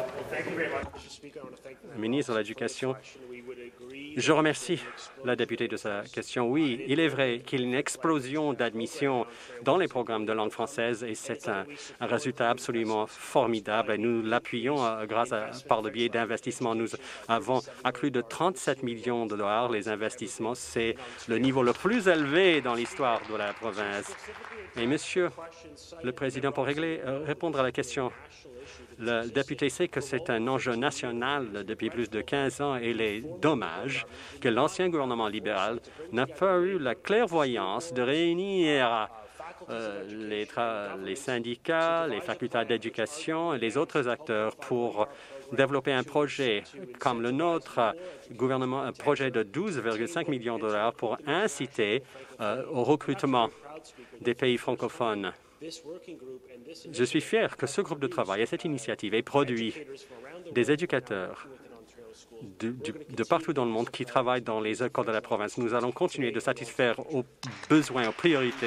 Ministre de l'Éducation, je remercie la députée de sa question. Oui, il est vrai qu'il y a une explosion d'admission dans les programmes de langue française et c'est un, un résultat absolument formidable. Et nous l'appuyons euh, grâce à, par le biais d'investissements. Nous avons accru de trente-sept millions de dollars les investissements. C'est le niveau le plus élevé dans l'histoire de la province. Et Monsieur le Président, pour régler, euh, répondre à la question, le député sait que c'est un enjeu national depuis plus de quinze ans et il est dommage que l'ancien gouvernement libéral n'a pas eu la clairvoyance de réunir euh, les, les syndicats, les facultés d'éducation et les autres acteurs pour développer un projet comme le nôtre, gouvernement, un projet de douze virgule cinq millions de dollars pour inciter euh, au recrutement des pays francophones. Je suis fier que ce groupe de travail et cette initiative ait produit des éducateurs de, de, de partout dans le monde qui travaillent dans les écoles de la province. Nous allons continuer de satisfaire aux besoins, aux priorités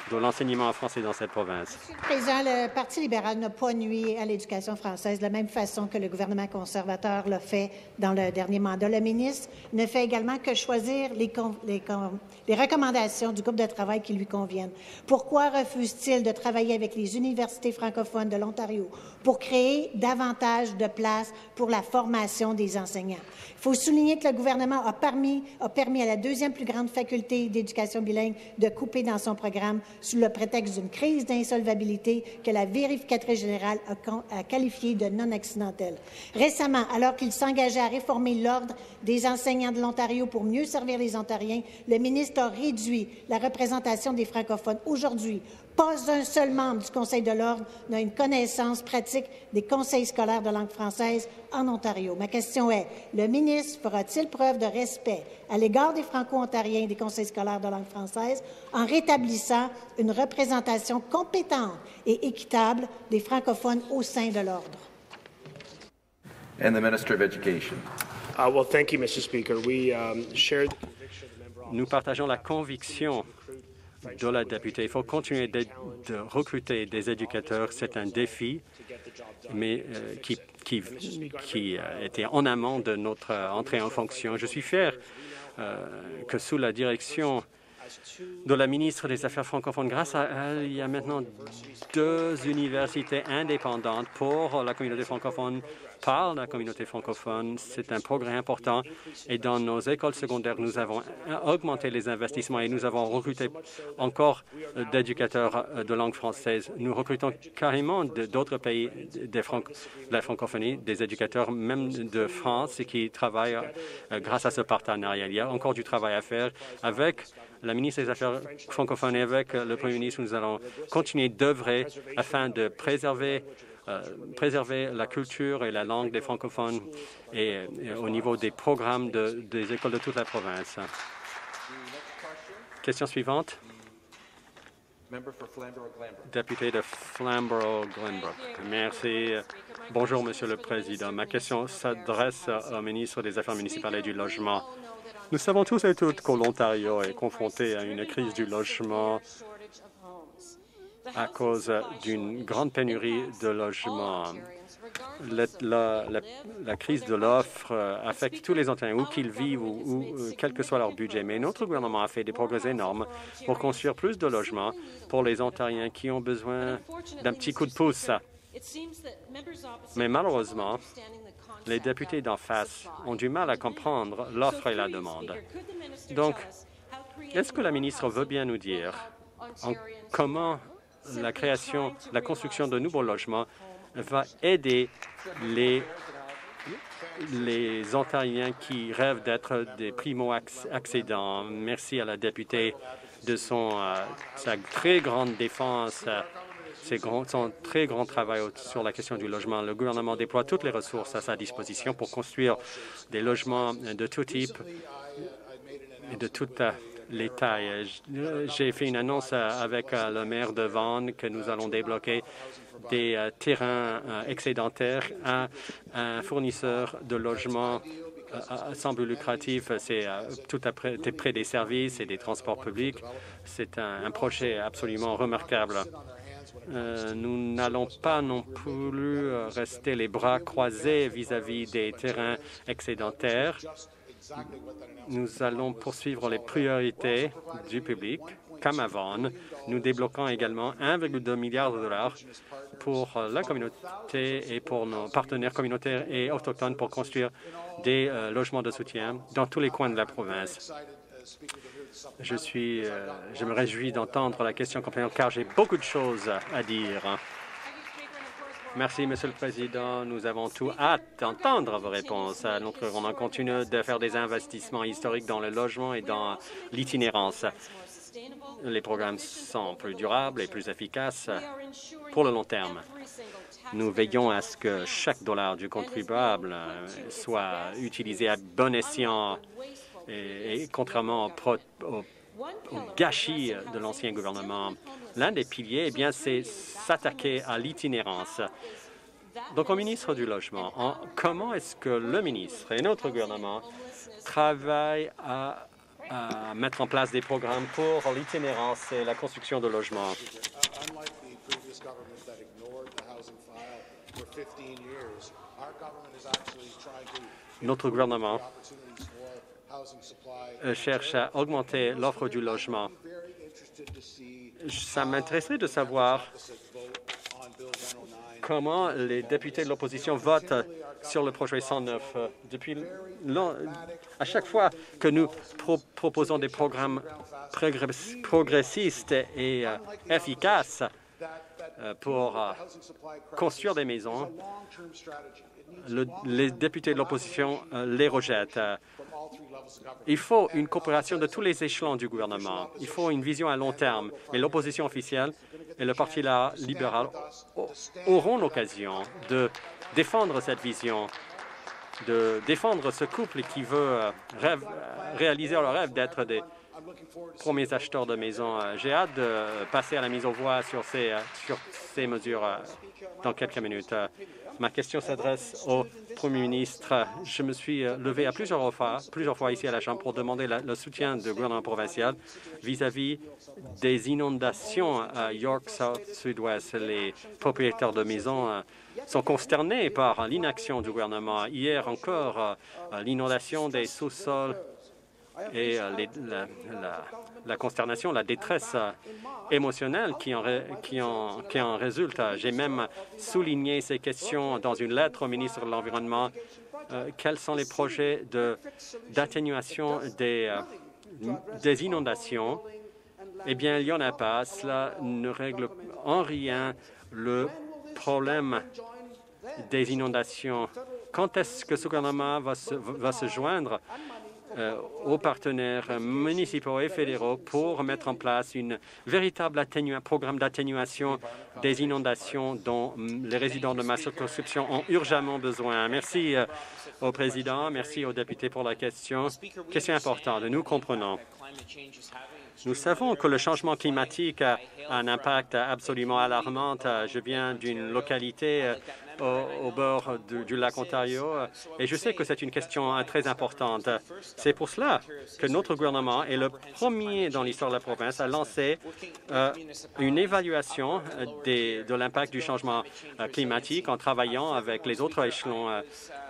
de l'enseignement en français dans cette province. Monsieur le Président, le Parti libéral n'a pas nuit à l'éducation française de la même façon que le gouvernement conservateur l'a fait dans le dernier mandat. Le ministre ne fait également que choisir les, les, les recommandations du groupe de travail qui lui conviennent. Pourquoi refuse-t-il de travailler avec les universités francophones de l'Ontario pour créer davantage de places pour la formation des enseignants? Il faut souligner que le gouvernement a permis, a permis à la deuxième plus grande faculté d'éducation bilingue de couper dans son programme sous le prétexte d'une crise d'insolvabilité que la vérificatrice générale a, a qualifiée de non accidentelle. Récemment, alors qu'il s'engageait à réformer l'Ordre des enseignants de l'Ontario pour mieux servir les Ontariens, le ministre a réduit la représentation des francophones. Aujourd'hui, pas un seul membre du Conseil de l'Ordre n'a une connaissance pratique des conseils scolaires de langue française en Ontario. Ma question est, le ministre fera-t-il preuve de respect à l'égard des Franco-Ontariens des conseils scolaires de langue française en rétablissant une représentation compétente et équitable des francophones au sein de l'Ordre? And the Minister of Education. Uh, well, thank you, Mister Speaker. We um, shared the conviction of the member Nous partageons la conviction de la députée. Il faut continuer de, de recruter des éducateurs. C'est un défi, mais euh, qui, qui, qui euh, était en amont de notre euh, entrée en fonction. Je suis fier euh, que sous la direction de la ministre des Affaires francophones, grâce à elle, il y a maintenant deux universités indépendantes pour la communauté francophone, par la communauté francophone. C'est un progrès important. Et dans nos écoles secondaires, nous avons augmenté les investissements et nous avons recruté encore d'éducateurs de langue française. Nous recrutons carrément d'autres pays de Franc la francophonie, des éducateurs même de France qui travaillent grâce à ce partenariat. Il y a encore du travail à faire avec la ministre des Affaires francophones et avec le Premier ministre. Nous allons continuer d'œuvrer afin de préserver Euh, préserver la culture et la langue des francophones et, et au niveau des programmes de, des écoles de toute la province. Question suivante. Député de Flamborough-Glenbrook. Merci. Bonjour, Monsieur le Président. Ma question s'adresse au ministre des Affaires municipales et du Logement. Nous savons tous et toutes que l'Ontario est confronté à une crise du logement à cause d'une grande pénurie de logements. La, la, la, la crise de l'offre affecte tous les Ontariens, où qu'ils vivent ou, ou quel que soit leur budget. Mais notre gouvernement a fait des progrès énormes pour construire plus de logements pour les Ontariens qui ont besoin d'un petit coup de pouce. Mais malheureusement, les députés d'en face ont du mal à comprendre l'offre et la demande. Donc, est-ce que la ministre veut bien nous dire en comment la création, la construction de nouveaux logements va aider les, les Ontariens qui rêvent d'être des primo-accédants? Merci à la députée de son, euh, sa très grande défense, euh, ses grands, son très grand travail sur la question du logement. Le gouvernement déploie toutes les ressources à sa disposition pour construire des logements de tout type et de toute euh, les tailles. J'ai fait une annonce avec le maire de Vaughan que nous allons débloquer des terrains excédentaires à un fournisseur de logements sans but lucratif. C'est tout près, près des services et des transports publics. C'est un, un projet absolument remarquable. Euh, nous n'allons pas non plus rester les bras croisés vis-à-vis des terrains excédentaires. Nous allons poursuivre les priorités du public, comme à Vaughan. Nous débloquons également un virgule deux milliard de dollars pour la communauté et pour nos partenaires communautaires et autochtones pour construire des euh, logements de soutien dans tous les coins de la province. Je, suis, euh, je me réjouis d'entendre la question complémentaire car j'ai beaucoup de choses à dire. Merci, Monsieur le Président. Nous avons tout hâte d'entendre vos réponses. Notre gouvernement continue de faire des investissements historiques dans le logement et dans l'itinérance. Les programmes sont plus durables et plus efficaces pour le long terme. Nous veillons à ce que chaque dollar du contribuable soit utilisé à bon escient et, et contrairement au, pro, au, au gâchis de l'ancien gouvernement. L'un des piliers, eh bien, c'est s'attaquer à l'itinérance. Donc, au ministre du Logement, en, comment est-ce que le ministre et notre gouvernement travaillent à à mettre en place des programmes pour l'itinérance et la construction de logements. Notre gouvernement cherche à augmenter l'offre du logement. Ça m'intéresserait de savoir comment les députés de l'opposition votent sur le projet cent neuf. Depuis à chaque fois que nous pro proposons des programmes progressistes et euh, efficaces euh, pour euh, construire des maisons, le, les députés de l'opposition euh, les rejettent. Il faut une coopération de tous les échelons du gouvernement. Il faut une vision à long terme. Mais l'opposition officielle et le Parti libéral auront l'occasion de défendre cette vision, de défendre ce couple qui veut rêve, réaliser leur rêve d'être des premiers acheteurs de maisons. J'ai hâte de passer à la mise aux voix sur ces, sur ces mesures dans quelques minutes. Ma question s'adresse au Premier ministre. Je me suis levé à plusieurs fois, plusieurs fois ici à la Chambre pour demander la, le soutien du gouvernement provincial vis-à-vis des inondations à York South Sud-Ouest. Les propriétaires de maisons euh, sont consternés par l'inaction du gouvernement. Hier encore, euh, l'inondation des sous-sols et euh, les, la, la, la consternation, la détresse euh, émotionnelle qui en, qui, en, qui en résulte. J'ai même souligné ces questions dans une lettre au ministre de l'Environnement. Euh, quels sont les projets d'atténuation de, des, euh, des inondations? Eh bien, il n'y en a pas. Cela ne règle en rien le problème des inondations. Quand est-ce que ce gouvernement va se, va se joindre Euh, aux partenaires municipaux et fédéraux pour mettre en place un véritable programme d'atténuation des inondations dont les résidents de ma circonscription ont urgemment besoin. Merci euh, au président, merci aux députés pour la question. Question importante, nous comprenons. Nous savons que le changement climatique a un impact absolument alarmant. Je viens d'une localité au, au bord du, du lac Ontario et je sais que c'est une question très importante. C'est pour cela que notre gouvernement est le premier dans l'histoire de la province à lancer euh, une évaluation des, de l'impact du changement euh, climatique en travaillant avec les autres échelons. Euh,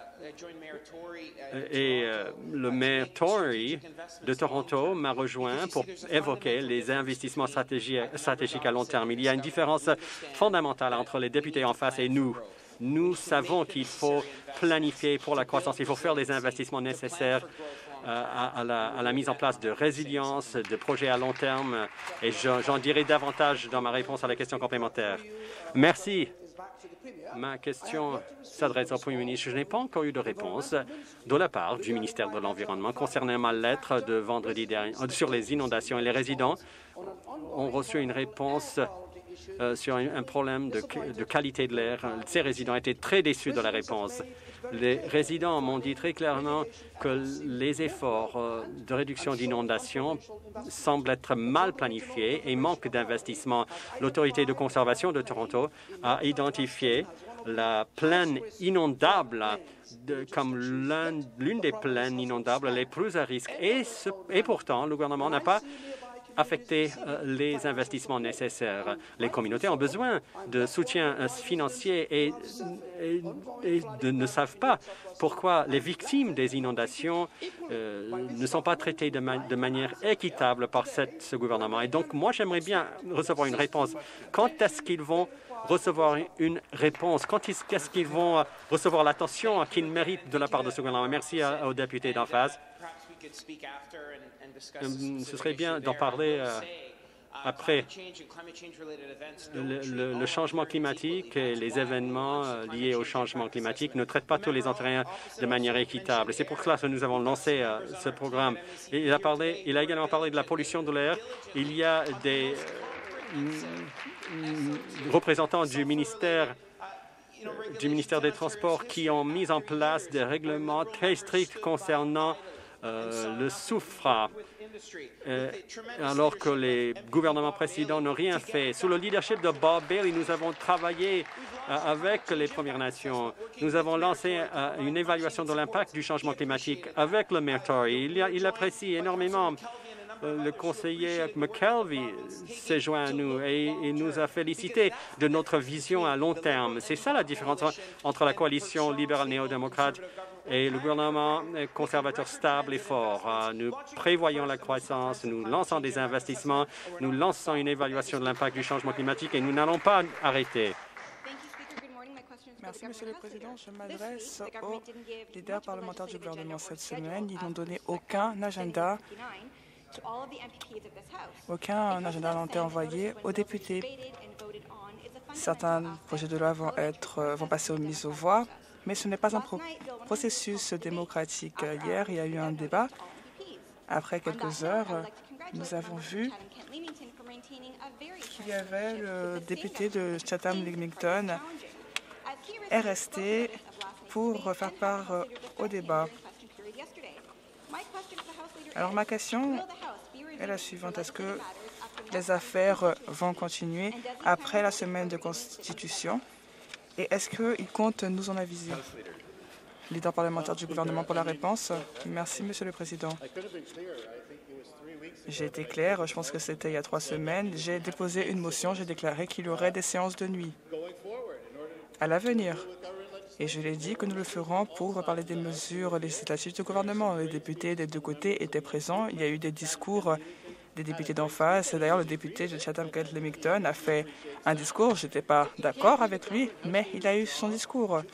Et euh, le maire Tory de Toronto m'a rejoint pour évoquer les investissements stratégiques à long terme. Il y a une différence fondamentale entre les députés en face et nous. Nous savons qu'il faut planifier pour la croissance. Il faut faire les investissements nécessaires euh, à, à, la, à la mise en place de résilience, de projets à long terme. Et j'en dirai davantage dans ma réponse à la question complémentaire. Merci. Ma question s'adresse au Premier ministre. Je n'ai pas encore eu de réponse de la part du ministère de l'Environnement concernant ma lettre de vendredi dernier sur les inondations. Et les résidents ont reçu une réponse euh, sur un, un problème de, de qualité de l'air. Ces résidents étaient très déçus de la réponse. Les résidents m'ont dit très clairement que les efforts euh, de réduction d'inondations semblent être mal planifiés et manquent d'investissement. L'Autorité de conservation de Toronto a identifié la plaine inondable de, comme l'une des plaines inondables les plus à risque. Et, ce, et pourtant, le gouvernement n'a pas affecter euh, les investissements nécessaires. Les communautés ont besoin de soutien euh, financier et, et, et de, ne savent pas pourquoi les victimes des inondations euh, ne sont pas traitées de, ma de manière équitable par cette, ce gouvernement. Et donc, moi, j'aimerais bien recevoir une réponse. Quand est-ce qu'ils vont recevoir une réponse? Quand est-ce qu'ils vont recevoir l'attention qu'ils méritent de la part de ce gouvernement? Merci à, aux députés d'en face. Ce serait bien d'en parler euh, après. Le, le, le changement climatique et les événements euh, liés au changement climatique ne traitent pas tous les Ontariens de manière équitable. C'est pour cela que nous avons lancé euh, ce programme. Et il, a parlé, il a également parlé de la pollution de l'air. Il y a des euh, représentants du ministère du ministère des Transports qui ont mis en place des règlements très stricts concernant euh, le souffre, euh, alors que les gouvernements précédents n'ont rien fait. Sous le leadership de Bob Bailey, nous avons travaillé euh, avec les Premières Nations. Nous avons lancé euh, une évaluation de l'impact du changement climatique avec le maire Tory. Il, il apprécie énormément. Le conseiller McKelvey s'est joint à nous et il nous a félicité de notre vision à long terme. C'est ça la différence entre la coalition libérale néo-démocrate et le gouvernement conservateur stable et fort. Nous prévoyons la croissance, nous lançons des investissements, nous lançons une évaluation de l'impact du changement climatique et nous n'allons pas arrêter. Merci, Monsieur le Président. Je m'adresse aux leaders parlementaires du gouvernement cette semaine. Ils n'ont donné aucun agenda Aucun agenda n'a été envoyé aux députés. Certains projets de loi vont, être, vont passer aux mises aux voix, mais ce n'est pas un pro processus démocratique. Hier, il y a eu un débat. Après quelques heures, nous avons vu qu'il y avait le député de Chatham-Leamington est resté pour faire part au débat. Alors ma question est la suivante. Est-ce que les affaires vont continuer après la semaine de Constitution et est-ce qu'ils comptent nous en aviser? Leader parlementaire du gouvernement pour la réponse. Merci, Monsieur le Président. J'ai été clair, je pense que c'était il y a trois semaines. J'ai déposé une motion, j'ai déclaré qu'il y aurait des séances de nuit à l'avenir. Et je l'ai dit que nous le ferons pour parler des mesures législatives du gouvernement. Les députés des deux côtés étaient présents. Il y a eu des discours des députés d'en face. D'ailleurs, le député de Chatham-Kent-Leamington a fait un discours. Je n'étais pas d'accord avec lui, mais il a eu son discours.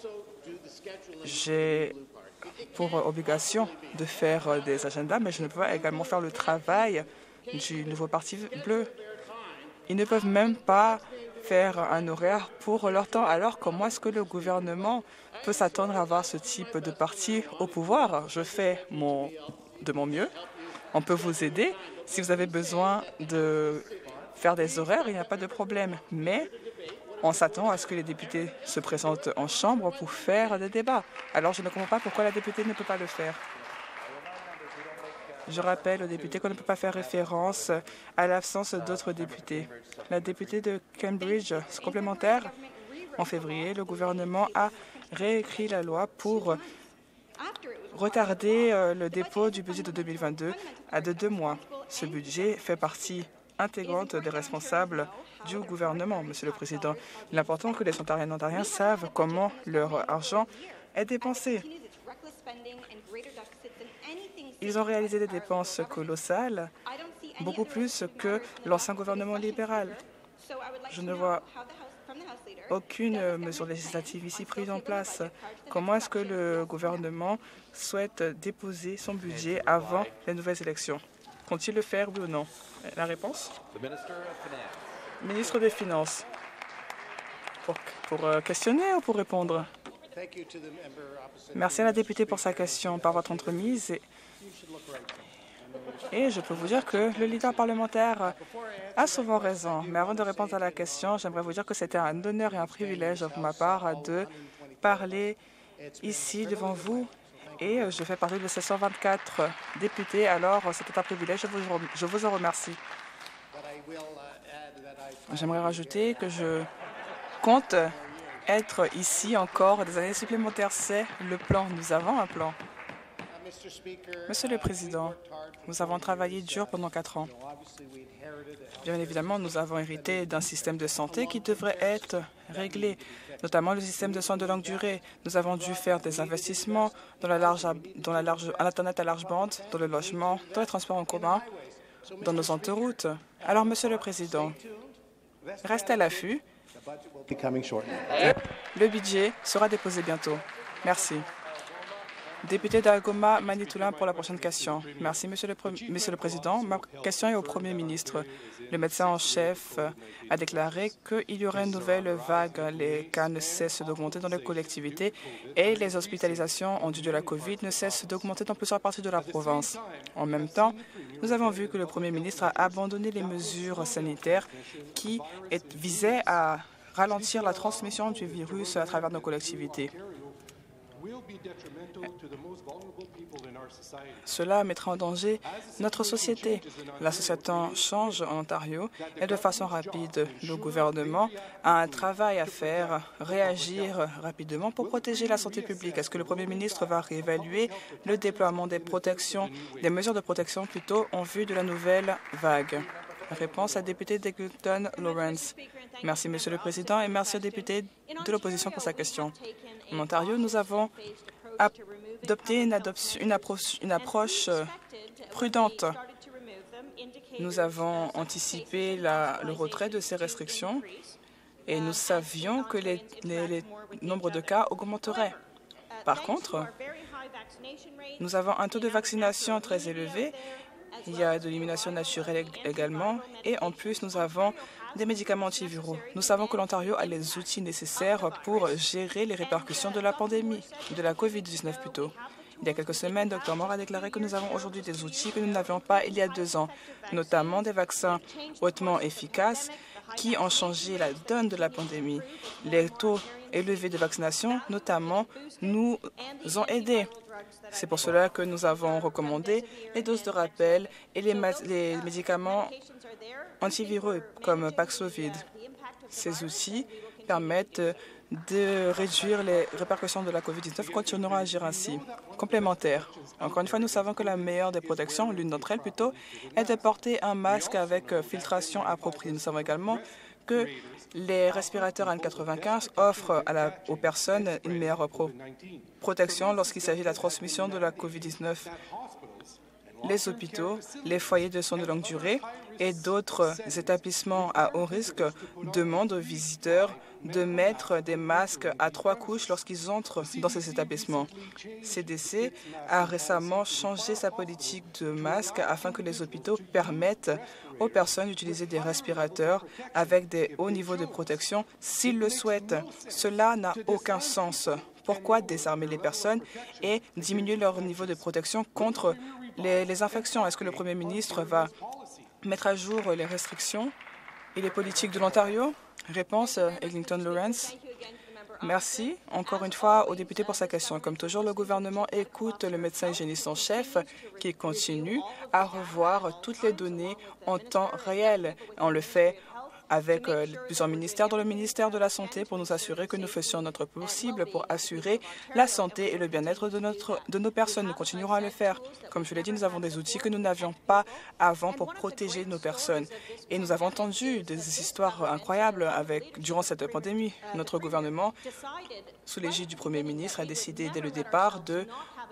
J'ai pour obligation de faire des agendas, mais je ne peux pas également faire le travail du nouveau Parti bleu. Ils ne peuvent même pas faire un horaire pour leur temps. Alors, comment est-ce que le gouvernement peut s'attendre à avoir ce type de parti au pouvoir? Je fais mon, de mon mieux. On peut vous aider. Si vous avez besoin de faire des horaires, il n'y a pas de problème. Mais on s'attend à ce que les députés se présentent en chambre pour faire des débats. Alors, je ne comprends pas pourquoi la députée ne peut pas le faire. Je rappelle aux députés qu'on ne peut pas faire référence à l'absence d'autres députés. La députée de Cambridge, complémentaire, en février, le gouvernement a réécrit la loi pour retarder le dépôt du budget de deux mille vingt-deux à de deux mois. Ce budget fait partie intégrante des responsables du gouvernement, Monsieur le Président. Il est important que les Ontariennes et Ontariens savent comment leur argent est dépensé. Ils ont réalisé des dépenses colossales, beaucoup plus que l'ancien gouvernement libéral. Je ne vois aucune mesure législative ici prise en place. Comment est-ce que le gouvernement souhaite déposer son budget avant les nouvelles élections? Compte-t-il le faire, oui ou non? La réponse? Ministre des Finances. Pour, pour questionner ou pour répondre? Merci à la députée pour sa question. Par votre entremise, et, et je peux vous dire que le leader parlementaire a souvent raison. Mais avant de répondre à la question, j'aimerais vous dire que c'était un honneur et un privilège pour ma part de parler ici devant vous. Et je fais partie de ces cent vingt-quatre députés. Alors, c'était un privilège. Je vous, je vous en remercie. J'aimerais rajouter que je compte être ici encore des années supplémentaires. C'est le plan. Nous avons un plan. Monsieur le Président, nous avons travaillé dur pendant quatre ans. Bien évidemment, nous avons hérité d'un système de santé qui devrait être réglé, notamment le système de soins de longue durée. Nous avons dû faire des investissements dans la large, dans la large, à l'Internet à large bande, dans le logement, dans les transports en commun, dans nos autoroutes. Alors, Monsieur le Président, restez à l'affût. Le budget sera déposé bientôt. Merci. Député d'Algoma, Manitoulin, pour la prochaine question. Merci, Monsieur le, Monsieur le Président. Ma question est au Premier ministre. Le médecin en chef a déclaré qu'il y aurait une nouvelle vague. Les cas ne cessent d'augmenter dans les collectivités et les hospitalisations en dû de la COVID ne cessent d'augmenter dans plusieurs parties de la province. En même temps, nous avons vu que le Premier ministre a abandonné les mesures sanitaires qui visaient à ralentir la transmission du virus à travers nos collectivités. Cela mettra en danger notre société. La société change en Ontario et de façon rapide. Le gouvernement a un travail à faire, réagir rapidement pour protéger la santé publique. Est-ce que le Premier ministre va réévaluer le déploiement des protections, des mesures de protection plutôt en vue de la nouvelle vague? Réponse à député d'Eglinton Lawrence. Merci, Monsieur le Président, et merci au député de l'opposition pour sa question. En Ontario, nous avons adopté une, adoption, une approche, une approche prudente. Nous avons anticipé la, le retrait de ces restrictions et nous savions que les, les, les nombres de cas augmenteraient. Par contre, nous avons un taux de vaccination très élevé. Il y a de l'élimination naturelle également. Et en plus, nous avons des médicaments antiviraux. Nous savons que l'Ontario a les outils nécessaires pour gérer les répercussions de la pandémie, de la COVID dix-neuf plutôt. Il y a quelques semaines, Dr Moore a déclaré que nous avons aujourd'hui des outils que nous n'avions pas il y a deux ans, notamment des vaccins hautement efficaces qui ont changé la donne de la pandémie. Les taux élevés de vaccination, notamment, nous ont aidés. C'est pour cela que nous avons recommandé les doses de rappel et les, les médicaments antiviraux comme Paxlovid. Ces outils permettent de réduire les répercussions de la COVID dix-neuf. Continuerons à agir ainsi. Complémentaire. Encore une fois, nous savons que la meilleure des protections, l'une d'entre elles plutôt, est de porter un masque avec filtration appropriée. Nous savons également que les respirateurs N quatre-vingt-quinze offrent à la, aux personnes une meilleure pro protection lorsqu'il s'agit de la transmission de la COVID dix-neuf. Les hôpitaux, les foyers de soins de longue durée et d'autres établissements à haut risque demandent aux visiteurs de mettre des masques à trois couches lorsqu'ils entrent dans ces établissements. C D C a récemment changé sa politique de masques afin que les hôpitaux permettent aux personnes d'utiliser des respirateurs avec des hauts niveaux de protection s'ils le souhaitent. Cela n'a aucun sens. Pourquoi désarmer les personnes et diminuer leur niveau de protection contre les, les infections? Est-ce que le Premier ministre va mettre à jour les restrictions et les politiques de l'Ontario? Réponse, Eglinton Lawrence. Merci encore une fois au député pour sa question. Comme toujours, le gouvernement écoute le médecin hygiéniste en chef qui continue à revoir toutes les données en temps réel. On le fait avec euh, plusieurs ministères dans le ministère de la Santé pour nous assurer que nous fassions notre possible pour assurer la santé et le bien-être de, notre, de nos personnes. Nous continuerons à le faire. Comme je l'ai dit, nous avons des outils que nous n'avions pas avant pour protéger nos personnes. Et nous avons entendu des histoires incroyables avec, durant cette pandémie. Notre gouvernement, sous l'égide du Premier ministre, a décidé dès le départ de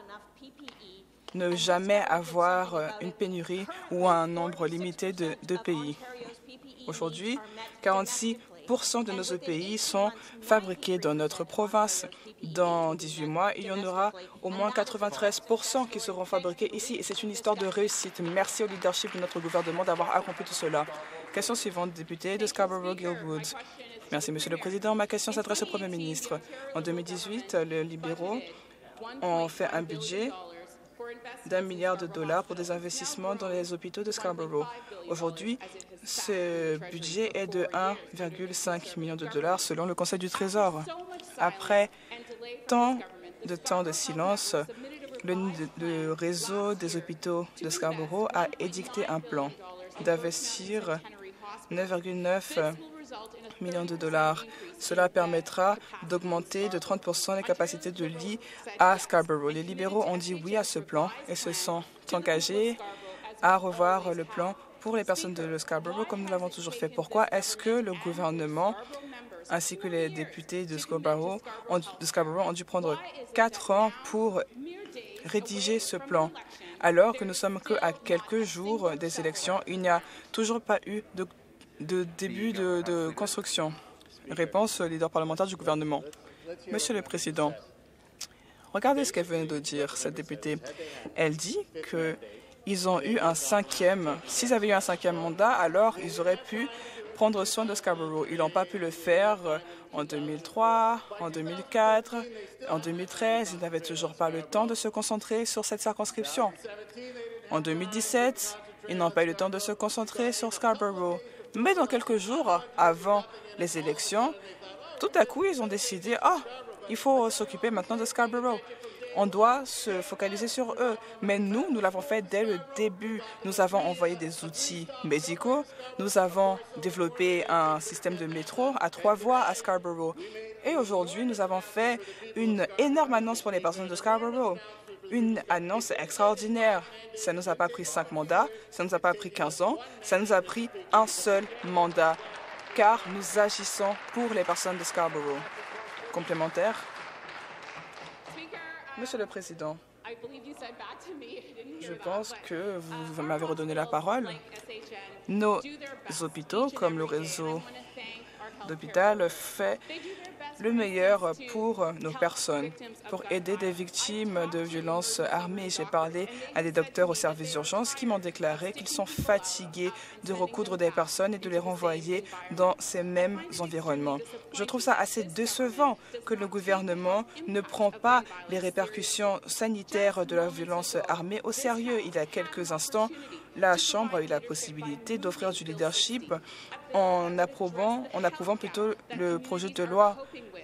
ne jamais avoir une pénurie ou un nombre limité de, de pays. Aujourd'hui, quarante-six pour cent de nos E P I sont fabriqués dans notre province. Dans dix-huit mois, il y en aura au moins quatre-vingt-treize pour cent qui seront fabriqués ici. Et c'est une histoire de réussite. Merci au leadership de notre gouvernement d'avoir accompli tout cela. Question suivante, député de Scarborough-Guildwood. Merci, Monsieur le Président. Ma question s'adresse au Premier ministre. En deux mille dix-huit, les libéraux ont fait un budget d'un milliard de dollars pour des investissements dans les hôpitaux de Scarborough. Aujourd'hui, ce budget est de un virgule cinq million de dollars selon le Conseil du Trésor. Après tant de temps de silence, le, le réseau des hôpitaux de Scarborough a édicté un plan d'investir neuf virgule neuf millions de dollars. Cela permettra d'augmenter de trente pour cent les capacités de lits à Scarborough. Les libéraux ont dit oui à ce plan et se sont engagés à revoir le plan pour les personnes de Scarborough comme nous l'avons toujours fait. Pourquoi est-ce que le gouvernement ainsi que les députés de Scarborough ont, de Scarborough ont dû prendre quatre ans pour rédiger ce plan, alors que nous sommes qu'à quelques jours des élections? Il n'y a toujours pas eu de de début de, de construction. Réponse, leader parlementaire du gouvernement. Monsieur le Président, regardez ce qu'elle vient de dire, cette députée. Elle dit qu'ils ont eu un cinquième. S'ils avaient eu un cinquième mandat, alors ils auraient pu prendre soin de Scarborough. Ils n'ont pas pu le faire en deux mille trois, en deux mille quatre, en deux mille treize. Ils n'avaient toujours pas le temps de se concentrer sur cette circonscription. En deux mille dix-sept, ils n'ont pas eu le temps de se concentrer sur Scarborough. Mais dans quelques jours avant les élections, tout à coup, ils ont décidé « Ah, Il faut s'occuper maintenant de Scarborough. On doit se focaliser sur eux. Mais nous, nous l'avons fait dès le début. Nous avons envoyé des outils médicaux. Nous avons développé un système de métro à trois voies à Scarborough. Et aujourd'hui, nous avons fait une énorme annonce pour les personnes de Scarborough. Une annonce extraordinaire. Ça ne nous a pas pris cinq mandats, ça ne nous a pas pris quinze ans, ça nous a pris un seul mandat, car nous agissons pour les personnes de Scarborough. Complémentaire. Monsieur le Président, je pense que vous m'avez redonné la parole. Nos hôpitaux, comme le réseau d'hôpital, fait le meilleur pour nos personnes, pour aider des victimes de violences armées. J'ai parlé à des docteurs au service d'urgence qui m'ont déclaré qu'ils sont fatigués de recoudre des personnes et de les renvoyer dans ces mêmes environnements. Je trouve ça assez décevant que le gouvernement ne prend pas les répercussions sanitaires de la violence armée au sérieux. Il y a quelques instants, la Chambre a eu la possibilité d'offrir du leadership en approuvant, en approuvant plutôt le projet de loi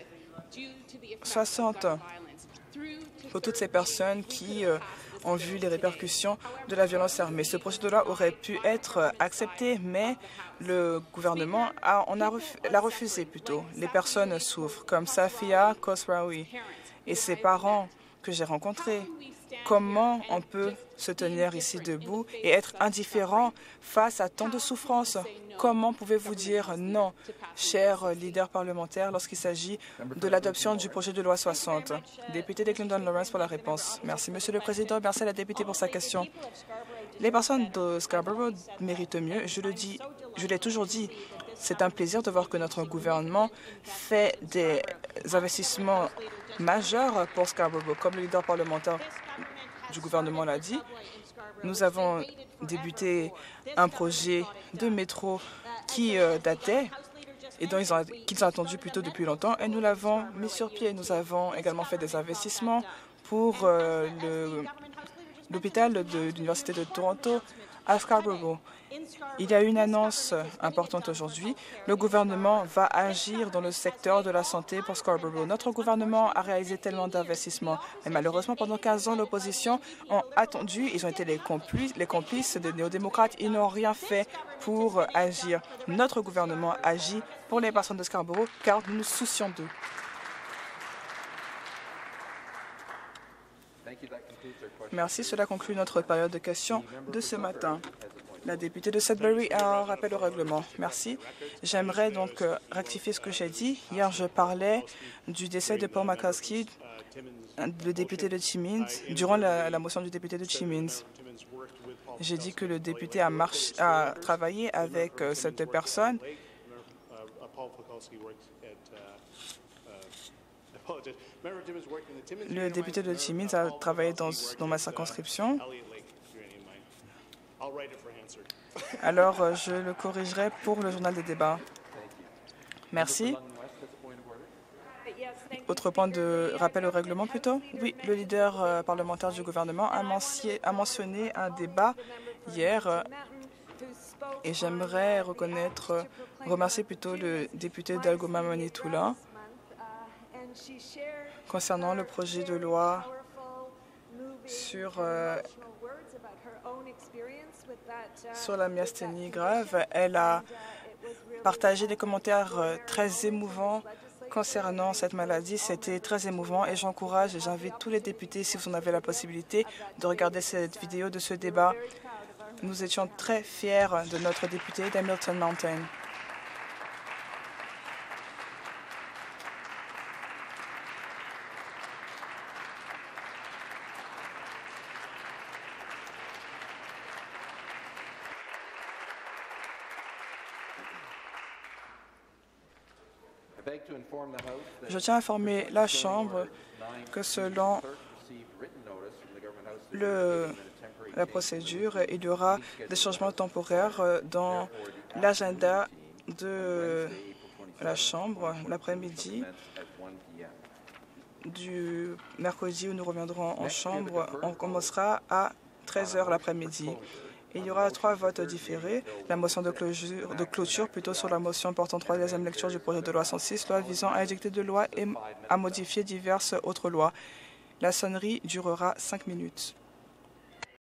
soixante pour toutes ces personnes qui euh, ont vu les répercussions de la violence armée. Ce projet de loi aurait pu être accepté, mais le gouvernement a, on a refu, l'a refusé plutôt. Les personnes souffrent, comme Safia Khosraoui et ses parents que j'ai rencontrés. Comment on peut se tenir ici debout et être indifférent face à tant de souffrances? Comment pouvez-vous dire non, chers leaders parlementaires, lorsqu'il s'agit de l'adoption du projet de loi soixante? Député de Clinton Lawrence pour la réponse. Merci, Monsieur le Président. Merci à la députée pour sa question. Les personnes de Scarborough méritent mieux. Je le dis, je l'ai toujours dit. C'est un plaisir de voir que notre gouvernement fait des investissements majeurs pour Scarborough. Comme le leader parlementaire du gouvernement l'a dit, nous avons débuté un projet de métro qui euh, datait et dont ils ont, qu'ils ont attendu plutôt depuis longtemps, et nous l'avons mis sur pied. Nous avons également fait des investissements pour euh, le, l'hôpital de l'Université de Toronto à Scarborough. Il y a une annonce importante aujourd'hui. Le gouvernement va agir dans le secteur de la santé pour Scarborough. Notre gouvernement a réalisé tellement d'investissements. Mais malheureusement, pendant quinze ans, l'opposition a attendu. Ils ont été les complices, les complices des néo-démocrates. Ils n'ont rien fait pour agir. Notre gouvernement agit pour les personnes de Scarborough car nous nous soucions d'eux. Merci. Cela conclut notre période de questions de ce matin. La députée de Sudbury a un rappel au règlement. Merci. J'aimerais donc euh, rectifier ce que j'ai dit. Hier, je parlais du décès de Paul McCoskey, le député de Timmins, durant la, la motion du député de Timmins. J'ai dit que le député a, marché, a travaillé avec euh, cette personne. Le député de Timmins a travaillé dans, dans ma circonscription. Alors, euh, je le corrigerai pour le journal des débats. Merci. Autre point de rappel au règlement, plutôt? Oui, le leader euh, parlementaire du gouvernement a, mentionné, a mentionné un débat hier euh, et j'aimerais reconnaître, euh, remercier plutôt le député d'Algoma Manitoula concernant le projet de loi sur, euh, sur la myasthénie grave. Elle a partagé des commentaires euh, très émouvants concernant cette maladie. C'était très émouvant et j'encourage et j'invite tous les députés, si vous en avez la possibilité, de regarder cette vidéo de ce débat. Nous étions très fiers de notre député d'Hamilton Mountain. Je tiens à informer la Chambre que selon le, la procédure, il y aura des changements temporaires dans l'agenda de la Chambre l'après-midi du mercredi où nous reviendrons en Chambre. On commencera à treize heures l'après-midi. Il y aura trois votes différés. La motion de clôture, de clôture plutôt sur la motion portant troisième lecture du projet de loi cent six, loi visant à édicter de loi et à modifier diverses autres lois. La sonnerie durera cinq minutes.